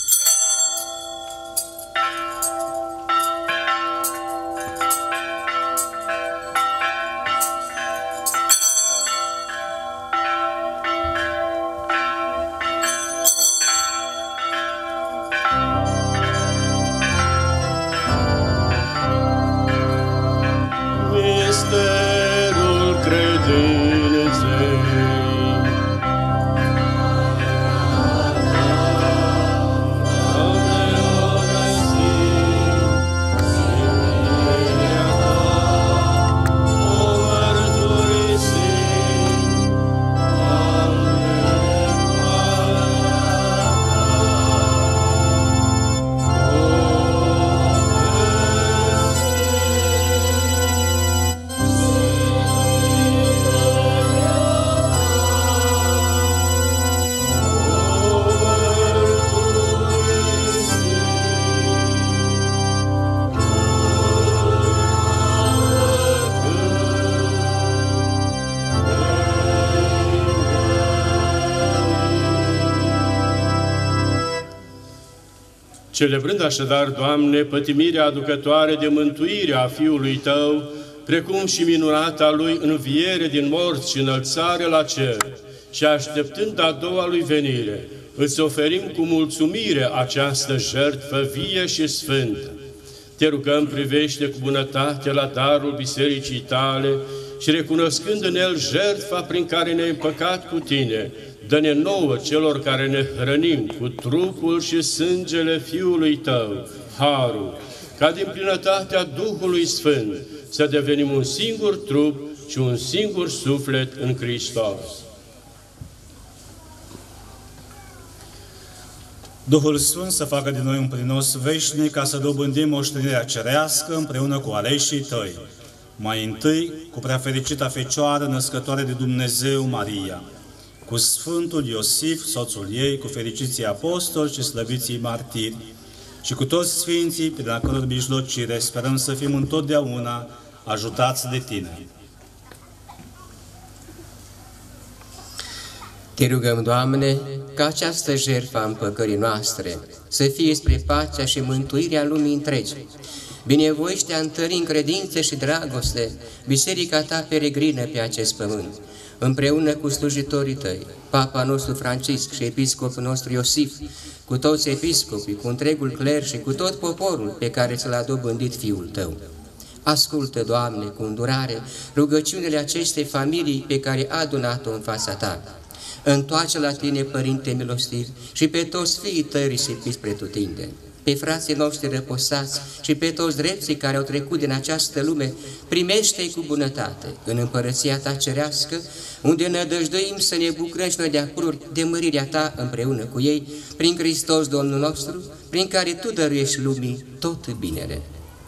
Celebrând așadar, Doamne, pătimirea aducătoare de mântuire a Fiului Tău, precum și minunata Lui înviere din morți și înălțare la cer, și așteptând a doua Lui venire, îți oferim cu mulțumire această jertfă vie și sfântă. Te rugăm, privește cu bunătate la darul Bisericii Tale și, recunoscând în el jertfa prin care ne-ai împăcat cu Tine, dă-ne nouă, celor care ne hrănim cu trupul și sângele Fiului Tău, harul, ca din plinătatea Duhului Sfânt să devenim un singur trup și un singur suflet în Hristos. Duhul Sfânt să facă din noi un prinos veșnic, ca să dobândim moștenirea cerească împreună cu aleșii Tăi. Mai întâi, cu preafericita Fecioară, născătoare de Dumnezeu, Maria, cu Sfântul Iosif, soțul ei, cu fericiții apostoli și slăviții martiri, și cu toți Sfinții, prin a căror mijlocire sperăm să fim întotdeauna ajutați de Tine. Te rugăm, Doamne, ca această jertfă a împăcării noastre să fie spre pacea și mântuirea lumii întregi. Binevoiește a întări în credință și dragoste Biserica Ta peregrină pe acest pământ, împreună cu slujitorii Tăi, Papa nostru Francisc și Episcopul nostru Iosif, cu toți episcopii, cu întregul cler și cu tot poporul pe care ți l-a dobândit Fiul Tău. Ascultă, Doamne, cu îndurare rugăciunile acestei familii pe care a adunat-o în fața Ta. Întoarce la Tine, Părinte milostiv, și pe toți fiii Tăi risipiți pretutindeni. pe frații noștri răposați și pe toți drepții care au trecut din această lume, primește-i cu bunătate în împărăția ta cerească, unde nădăjduim să ne bucurăm și noi de acururi de mărirea ta împreună cu ei, prin Hristos Domnul nostru, prin care tu dăruiești lumii tot binele.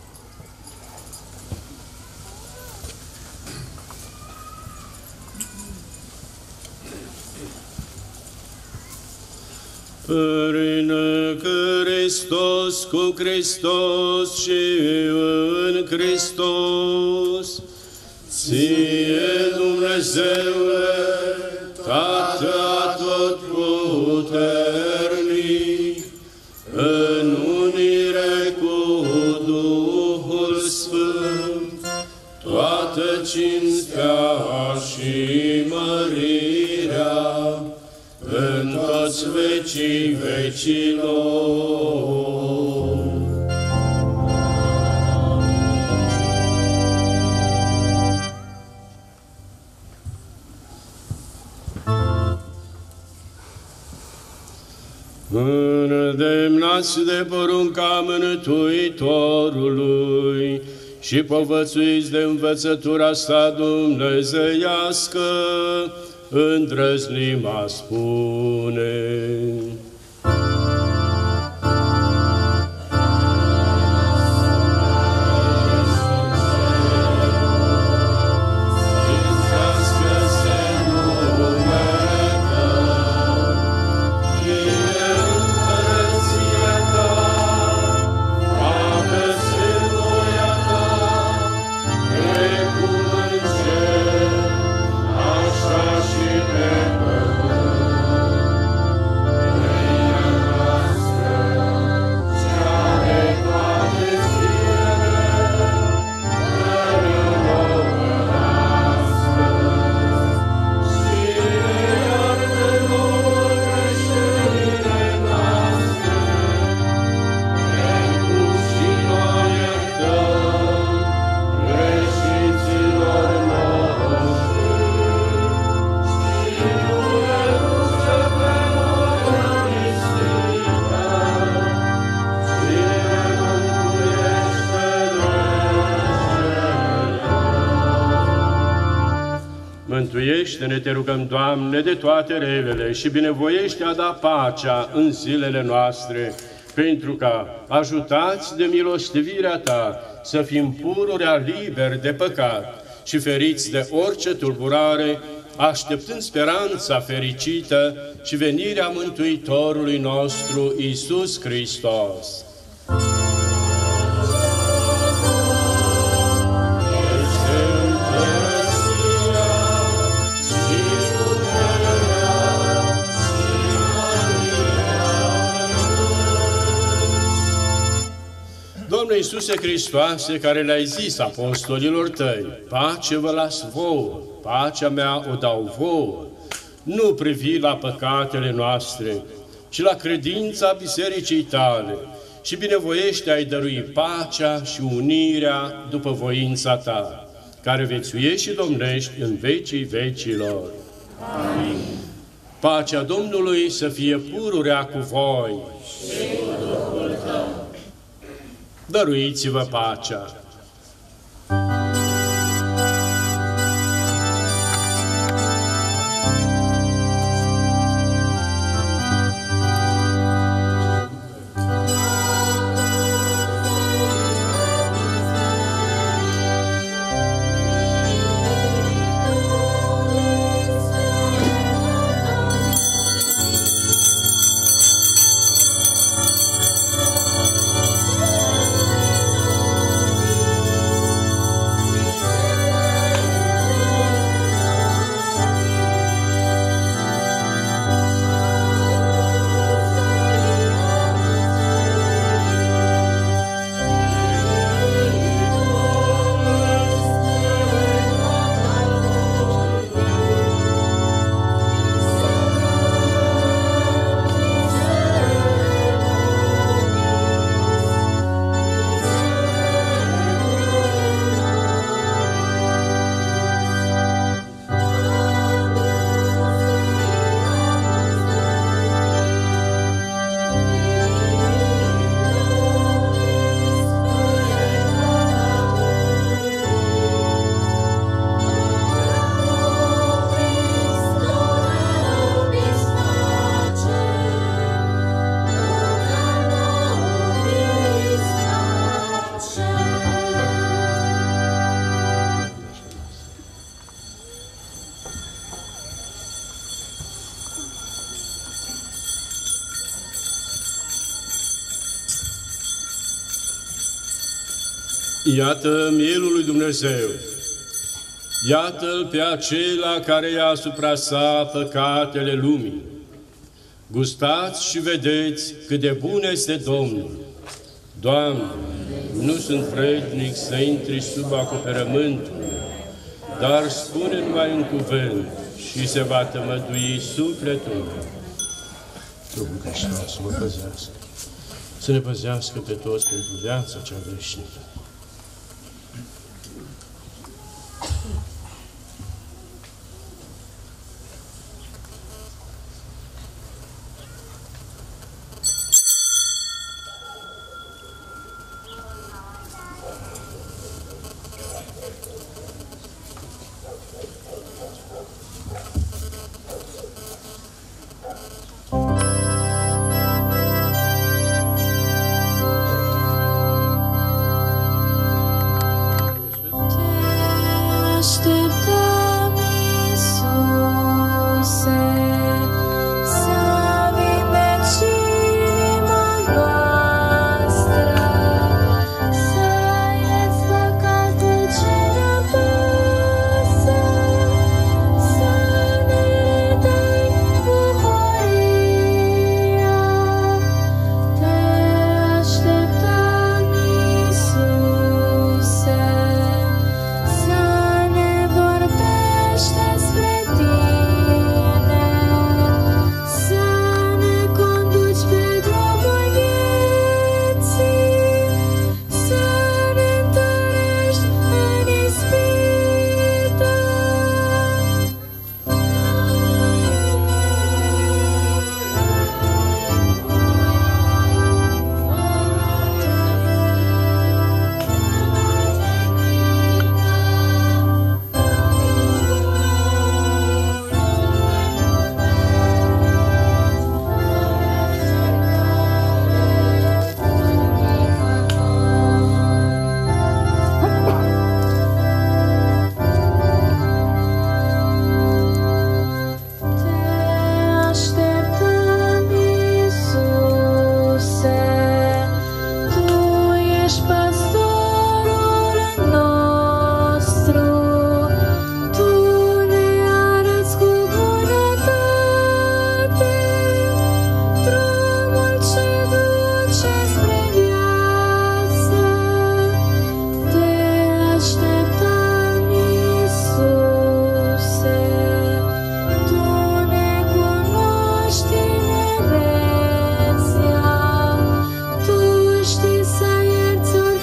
Prin Hristos, cu Hristos și în Hristos, ție, Dumnezeule, Tată atotputernic, în unire cu Duhul Sfânt, toată cinstea și mărirea, în toți vecii vecilor. Îndemnați de porunca Mântuitorului și povățuiți de învățătura sa dumnezeiască, îndrăznim a spune. Mântuiește-ne, te rugăm, Doamne, de toate relele și binevoiește a da pacea în zilele noastre, pentru ca, ajutați de milostivirea Ta, să fim pururea liberi de păcat și feriți de orice tulburare, așteptând speranța fericită și venirea Mântuitorului nostru, Iisus Hristos. Domnule Iisuse Hristoase, care le-ai zis apostolilor tăi, pace vă las vouă, pacea mea o dau vouă, nu privi la păcatele noastre, ci la credința bisericii tale și binevoiește ai dărui pacea și unirea după voința ta, care vețuiești și domnești în vecii vecilor. Amin. Pacea Domnului să fie pururea cu voi. Și cu Duhul tău. Dăruiți-vă pacea! Amin. Iată mielul lui Dumnezeu. Iată-l pe acela care ia asupra sa păcatele lumii. Gustați și vedeți cât de bun este Domnul. Doamne, nu sunt vrednic să intri sub acoperământul meu, dar spune numai un cuvânt și se va tămădui sufletul meu. Domnul Hristos să mă păzească, să ne păzească pe toți pentru viața cea veșnică. Știi să ierți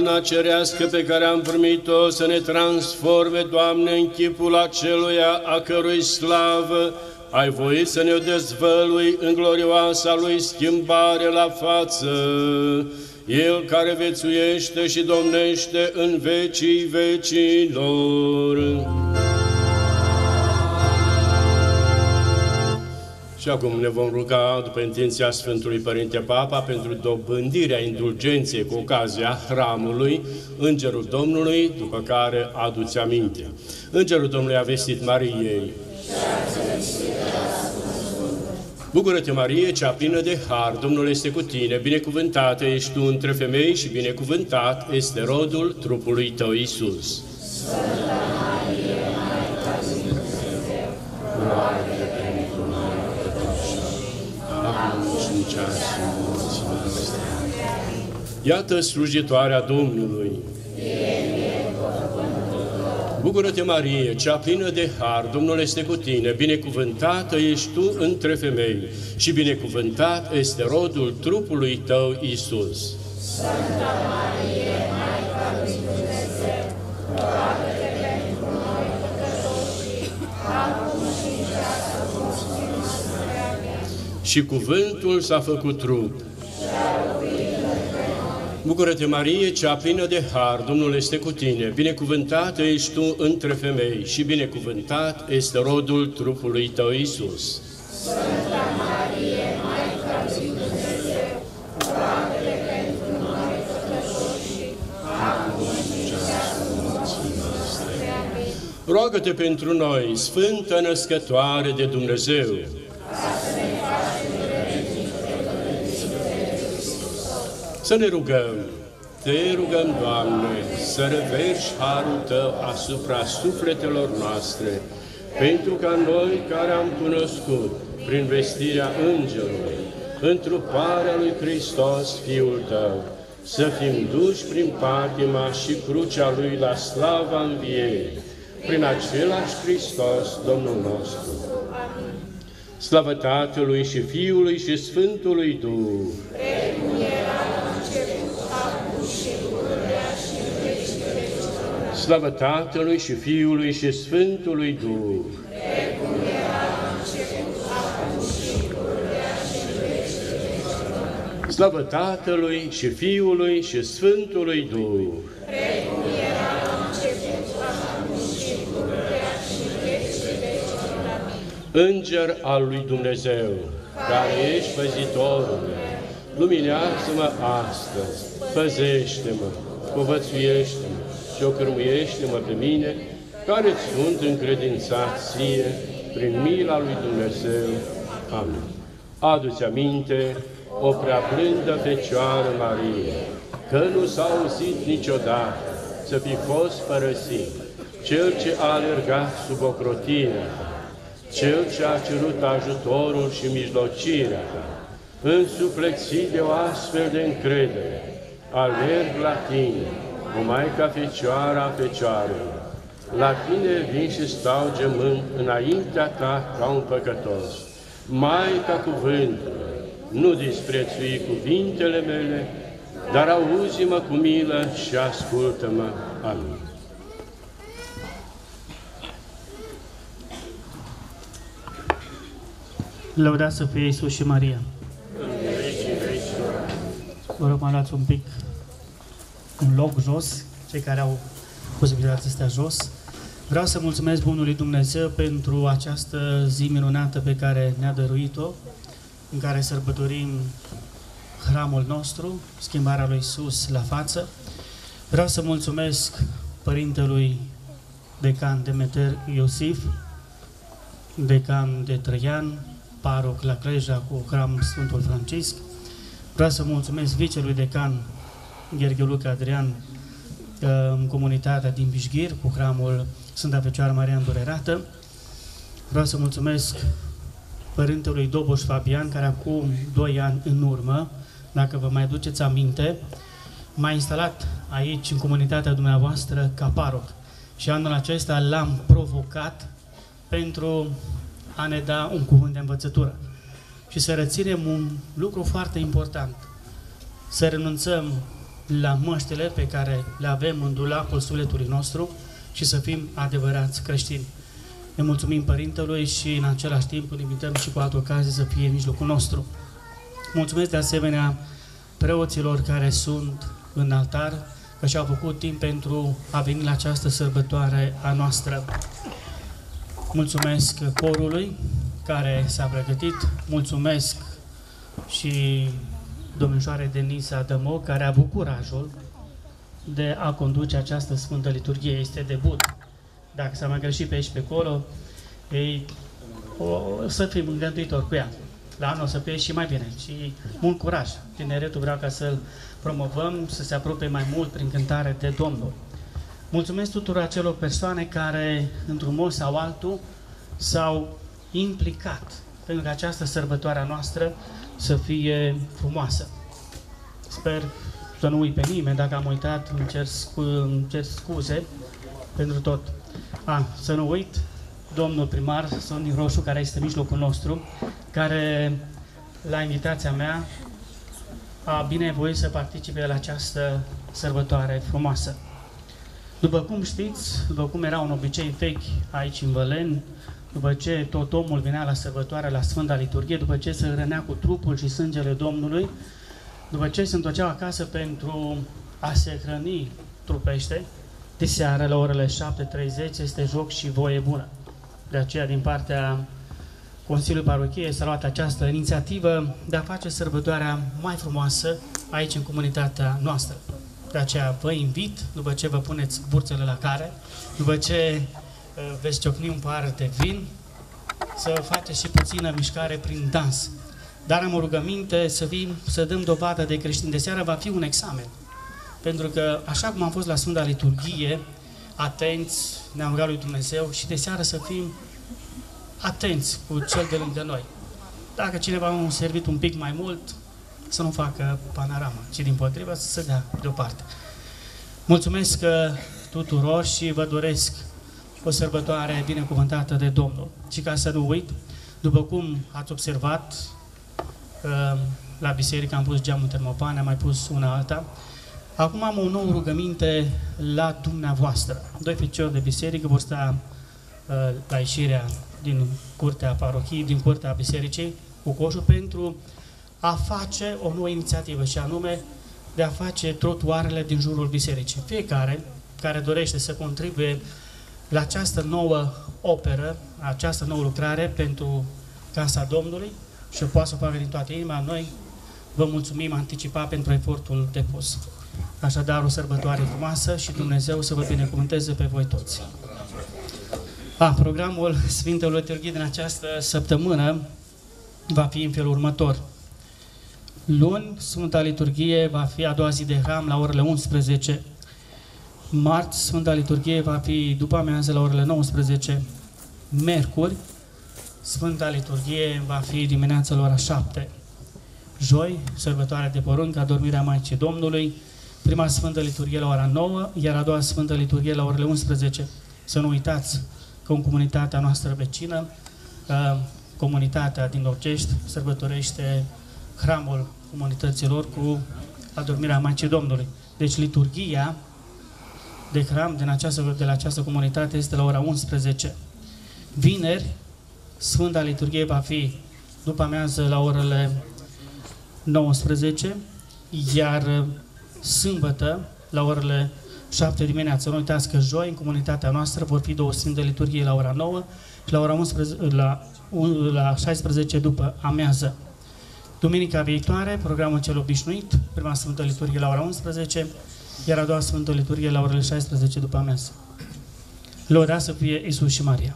hrana cerească pe care am primit-o să ne transforme, Doamne, în chipul aceluia a cărui slavă ai voit să ne-o dezvălui în glorioasa Lui schimbare la față, El care vețuiește și domnește în vecii vecilor. Și acum ne vom ruga, după intenția Sfântului Părinte Papa, pentru dobândirea indulgenței cu ocazia hramului, Îngerul Domnului, după care aduți aminte. Îngerul Domnului a vestit Mariei: Bucură-te, Marie, cea plină de har, Domnul este cu tine, binecuvântată ești tu între femei și binecuvântat este rodul trupului tău, Iisus. Sfânta Marie, Maica lui Dumnezeu, roagă-te pentru noi păcătoși, acum și în ceasul morții noastre. Iată slujitoarea Domnului. Bucură-te, Marie, cea plină de har, Domnul este cu tine, binecuvântată ești tu între femei și binecuvântat este rodul trupului tău, Iisus. Sfânta Marie, Maica lui Dumnezeu, roagă-te pentru noi păcătoși, acum și în ceasul morții noastre. Și cuvântul s-a făcut trup. Bucură-te, Marie, cea plină de har, Domnul este cu tine, binecuvântată ești tu între femei și binecuvântat este rodul trupului tău, Iisus. Sfânta Marie, Maica lui Dumnezeu, roagă-te pentru noi păcătoși, acum și în ceasul morții noastre. Roagă-te pentru noi, Sfântă Născătoare de Dumnezeu, să ne rugăm. Te rugăm, Doamne, să reverși harul Tău asupra sufletelor noastre, pentru ca noi care am cunoscut, prin vestirea Îngerului, întruparea lui Hristos, Fiul Tău, să fim duși prin patima și crucea Lui la slava învierii, prin același Hristos, Domnul nostru. Slavă Tatălui și Fiului și Sfântului Duh! Slavă Tatălui și Fiului și Sfântului Duh! Slavă Tatălui și Fiului și Sfântului Duh! Înger al lui Dumnezeu, care ești păzitorul meu, luminează-mă astăzi, păzește-mă, povățuiește-mă și ocârmuiește-mă pe mine, care-ți sunt încredințat ție, prin mila lui Dumnezeu. Amin. Adu-ți aminte, o prea blândă Fecioară Marie, că nu s-a auzit niciodată să fi fost părăsit cel ce a alergat sub ocrotirea ta, cel ce a cerut ajutorul și mijlocirea ta, însuflețit de o astfel de încredere, alerg la tine, o Maica Fecioara a Fecioarelor. La tine vin și stau gemând înaintea ta ca un păcătos. Maica cuvântului, nu disprețui cuvintele mele, dar auzi-mă cu milă și ascultă-mă. Amin. Lăudați să fie Iisus și Maria. Vă rog, mai luați un pic un loc jos, cei care au posibilitatea să stea jos. Vreau să mulțumesc Bunului Dumnezeu pentru această zi minunată pe care ne-a dăruit-o, în care sărbătorim hramul nostru, schimbarea lui Iisus la față. Vreau să mulțumesc Părintelui Decan Demeter Iosif, Decan de Trăian, paroc la Cleja cu hram Sfântul Francisc. Vreau să mulțumesc vicelui decan Gheorghe Luca Adrian în comunitatea din Bișghir cu hramul Sfânta Fecioară Maria Îndurerată. Vreau să mulțumesc Părintelui Doboș Fabian, care acum doi ani în urmă, dacă vă mai duceți aminte, m-a instalat aici în comunitatea dumneavoastră ca paroc. Și anul acesta l-am provocat pentru a ne da un cuvânt de învățătură. Și să reținem un lucru foarte important. Să renunțăm la măștile pe care le avem în dulapul sufletului nostru și să fim adevărați creștini. Ne mulțumim Părintelui și în același timp îl invităm și cu altă ocazie să fie în mijlocul nostru. Mulțumesc de asemenea preoților care sunt în altar, că și-au făcut timp pentru a veni la această sărbătoare a noastră. Mulțumesc corului care s-a pregătit, mulțumesc și domnișoare Denisa Dămo, care a avut curajul de a conduce această Sfântă Liturghie. Este debut. Dacă s-a mai greșit pe aici pe acolo, ei, o, o să fim îngăduitori cu ea. La anul o să fie și mai bine. Și mult curaj. Tineretul vreau ca să-l promovăm, să se apropie mai mult prin cântare de Domnul. Mulțumesc tuturor acelor persoane care, într-un mod sau altul, s-au implicat pentru că această sărbătoare a noastră să fie frumoasă. Sper să nu uit pe nimeni, dacă am uitat, îmi cer, scu îmi cer scuze pentru tot. A, să nu uit, domnul primar Sorin Roșu, care este în mijlocul nostru, care, la invitația mea, a binevoit să participe la această sărbătoare frumoasă. După cum știți, după cum era un obicei vechi aici în Văleni, după ce tot omul venea la sărbătoare, la Sfânta Liturghie, după ce se hrănea cu trupul și sângele Domnului, după ce se întorceau acasă pentru a se hrăni trupește, de seară, la orele șapte treizeci, este joc și voie bună. De aceea, din partea Consiliului Parochiei, s-a luat această inițiativă de a face sărbătoarea mai frumoasă aici, în comunitatea noastră. De aceea vă invit, după ce vă puneți burțele la care, după ce uh, veți ciocni un pahar de vin, să faceți și puțină mișcare prin dans. Dar am o rugăminte să, vin, să dăm dovadă de creștini. De seară va fi un examen. Pentru că, așa cum am fost la Sfânta Liturghie, atenți, ne-am rugat lui Dumnezeu și de seară să fim atenți cu cel de lângă noi. Dacă cineva a servit un pic mai mult, să nu facă panorama, ci dimpotrivă să se dea deoparte. Mulțumesc tuturor și vă doresc o sărbătoare binecuvântată de Domnul. Și ca să nu uit, după cum ați observat, la biserică am pus geamul termopan, am mai pus una alta. Acum am o nouă rugăminte la dumneavoastră. Doi feciori de biserică vor sta la ieșirea din curtea parochiei, din curtea bisericii, cu coșul, pentru a face o nouă inițiativă, și anume de a face trotuarele din jurul bisericii. Fiecare care dorește să contribuie la această nouă operă, această nouă lucrare pentru Casa Domnului și poate să o facă din toată inima, noi vă mulțumim anticipat pentru efortul depus. Așadar, o sărbătoare frumoasă și Dumnezeu să vă binecuvânteze pe voi toți. A, programul Sfintelor Liturghii din această săptămână va fi în felul următor. Luni, Sfânta Liturghie va fi a doua zi de hram la orele unsprezece. Marți, Sfânta Liturghie va fi după amiază la orele nouăsprezece. Miercuri, Sfânta Liturghie va fi dimineața la ora șapte. Joi, sărbătoarea de poruncă, adormirea Maicii Domnului, prima Sfântă Liturghie la ora nouă, iar a doua Sfântă Liturghie la orele unsprezece. Să nu uitați că în comunitatea noastră vecină, comunitatea din Dorgești, sărbătorește hramul comunităților cu adormirea Maicii Domnului. Deci liturghia de hram din această, de la această comunitate este la ora unsprezece. Vineri, Sfânta Liturghie va fi după amiază la orele nouăsprezece, iar sâmbătă la orele șapte dimineața. Nu uitați că joi în comunitatea noastră vor fi două Sfinte Liturghii la ora nouă și la ora unsprezece, la, la șaisprezece după amiază. Duminica viitoare, programul cel obișnuit, prima Sfântă Liturghie la ora unsprezece, iar a doua Sfântă Liturghie la orele șaisprezece după amiază. Lăudați să fie Iisus și Maria!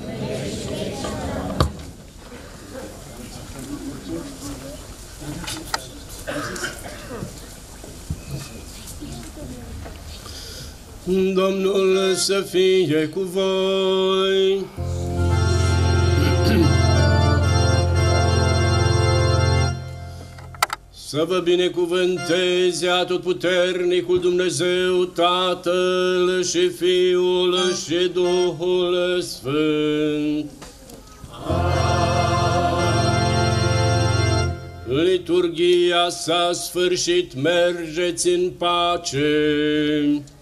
Domnul să fie cu voi. Să vă binecuvânteze Atotputernicul Dumnezeu, Tatăl și Fiul și Duhul Sfânt. Amin. liturghia s-a sfârșit, mergeți în pace.